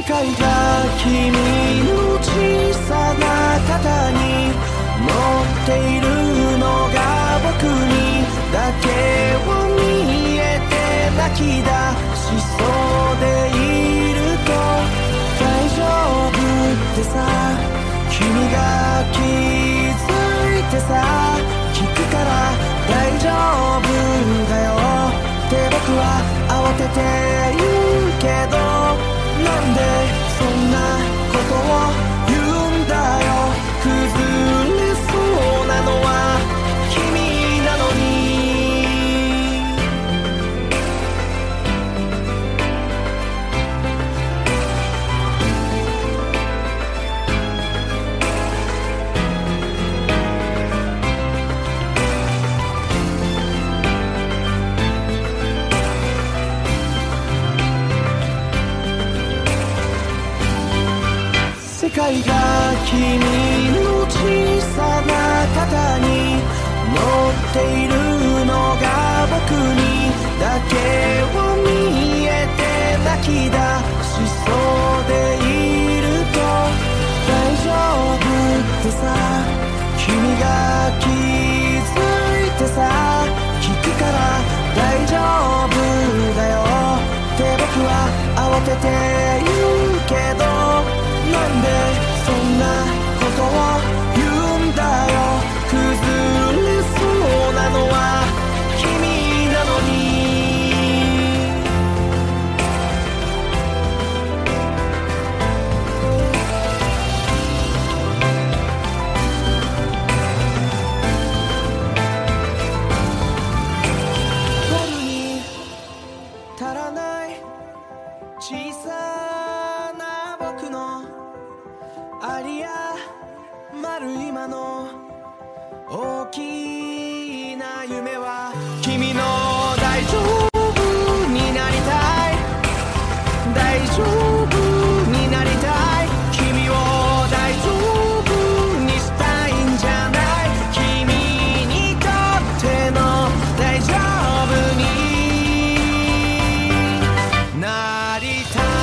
界が君の小さな肩に乗っているのが僕にだけを見えて泣き出しそうでいると大丈夫ってさ君が気づいてさ聞くから大丈夫だよって僕は慌てて言うけどなんでそんなことを言うんだよ崩れそうなのは君なのに世界が君の小さな肩に乗っているのが僕にだけを見えて泣き出しそうでいると大丈夫ってさ君が気づいてさ聞くから大丈夫だよって僕は慌てて言うけどなんでそんなことを言うんだよ崩れそうなのは君なのに夜に足らない小さな僕のありやまる今の大きな夢は君の大丈夫になりたい大丈夫になりたい君を大丈夫にしたいんじゃない君にとっての大丈夫になりたい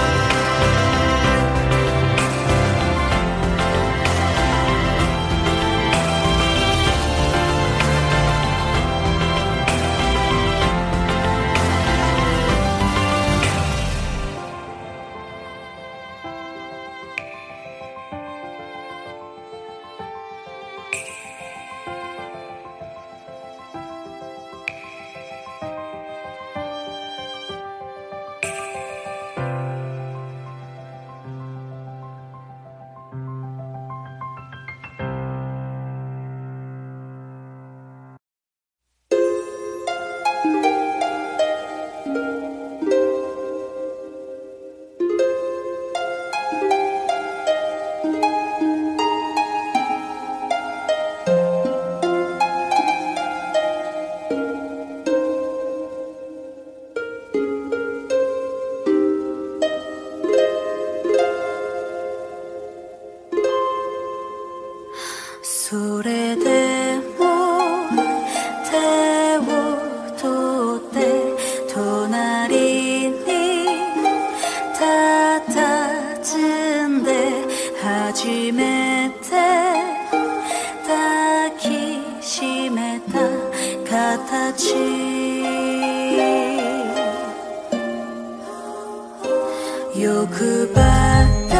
それでも手を取って隣に佇んで初めて抱きしめた形欲張って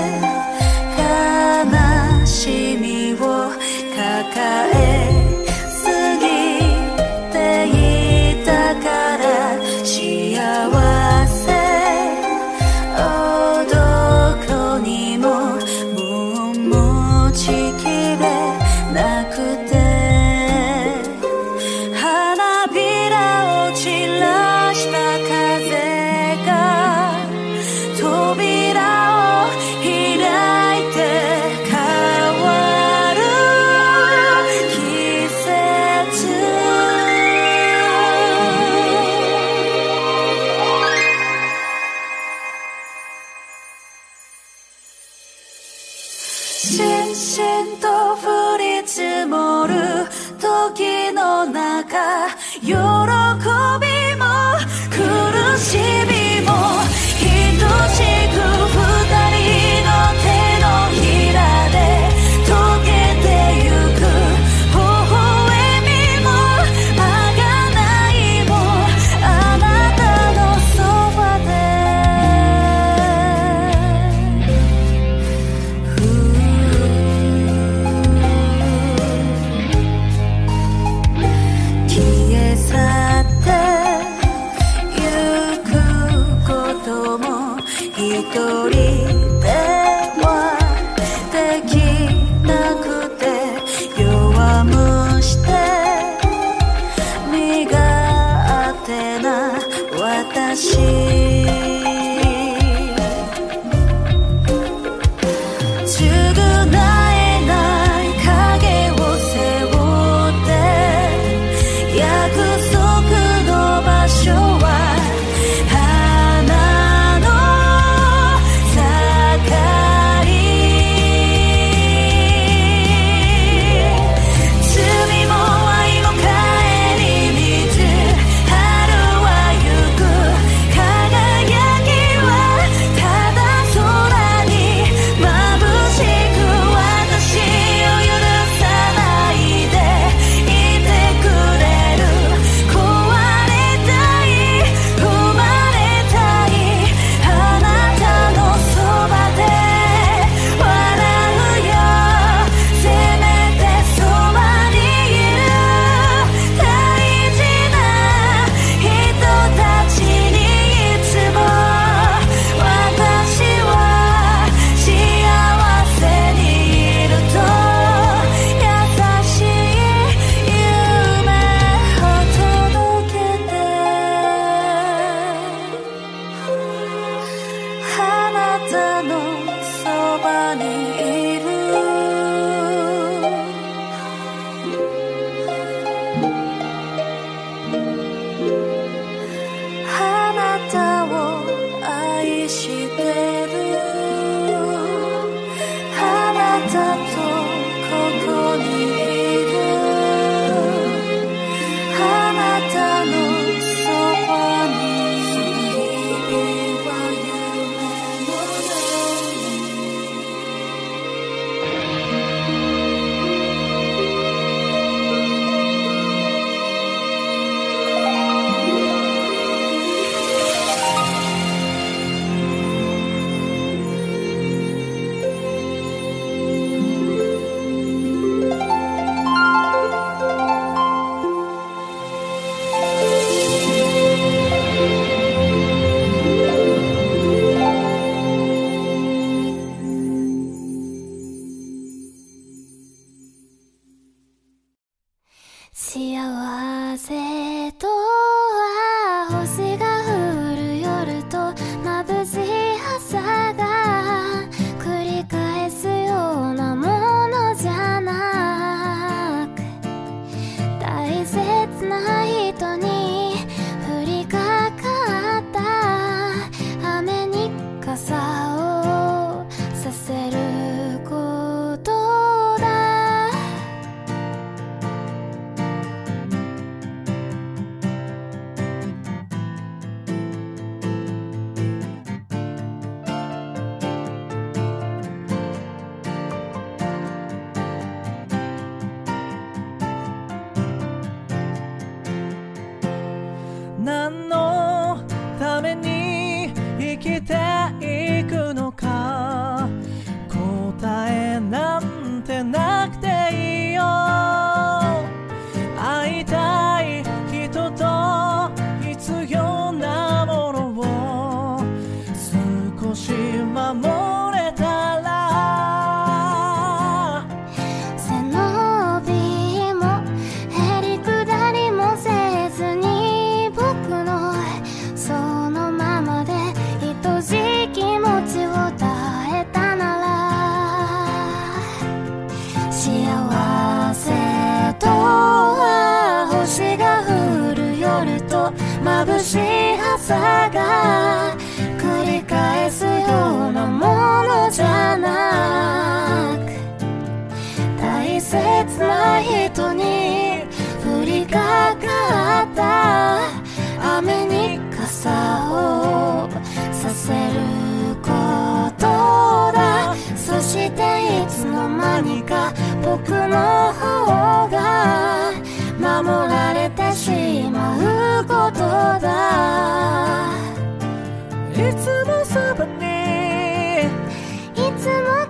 悲しみを抱えすぎていたから幸せどこにももう持ちきれなくて花びらを散らした風が扉を開いて変わる季節しんしんと降り積もる時の中喜びも苦しみも等しく幸せとは星が降る夜と眩しい朝が繰り返すようなものじゃなく、大切な人に降りかかった雨に傘をさせることだ。 何のために生きていくのか、答えなんてなくていいよ。会いたい人と必要なものを少し守れたら、 背伸びもへりくだりもせずに僕のそのままで愛しい気持ちを伝えたなら、幸せとは星が降る夜と眩しい朝が繰り返すようなものじゃなく、大切な人に降りかかった雨に傘をさせることだ。そしていつの間にか僕の方が守られてしまうことだ。 いつもそばにいつも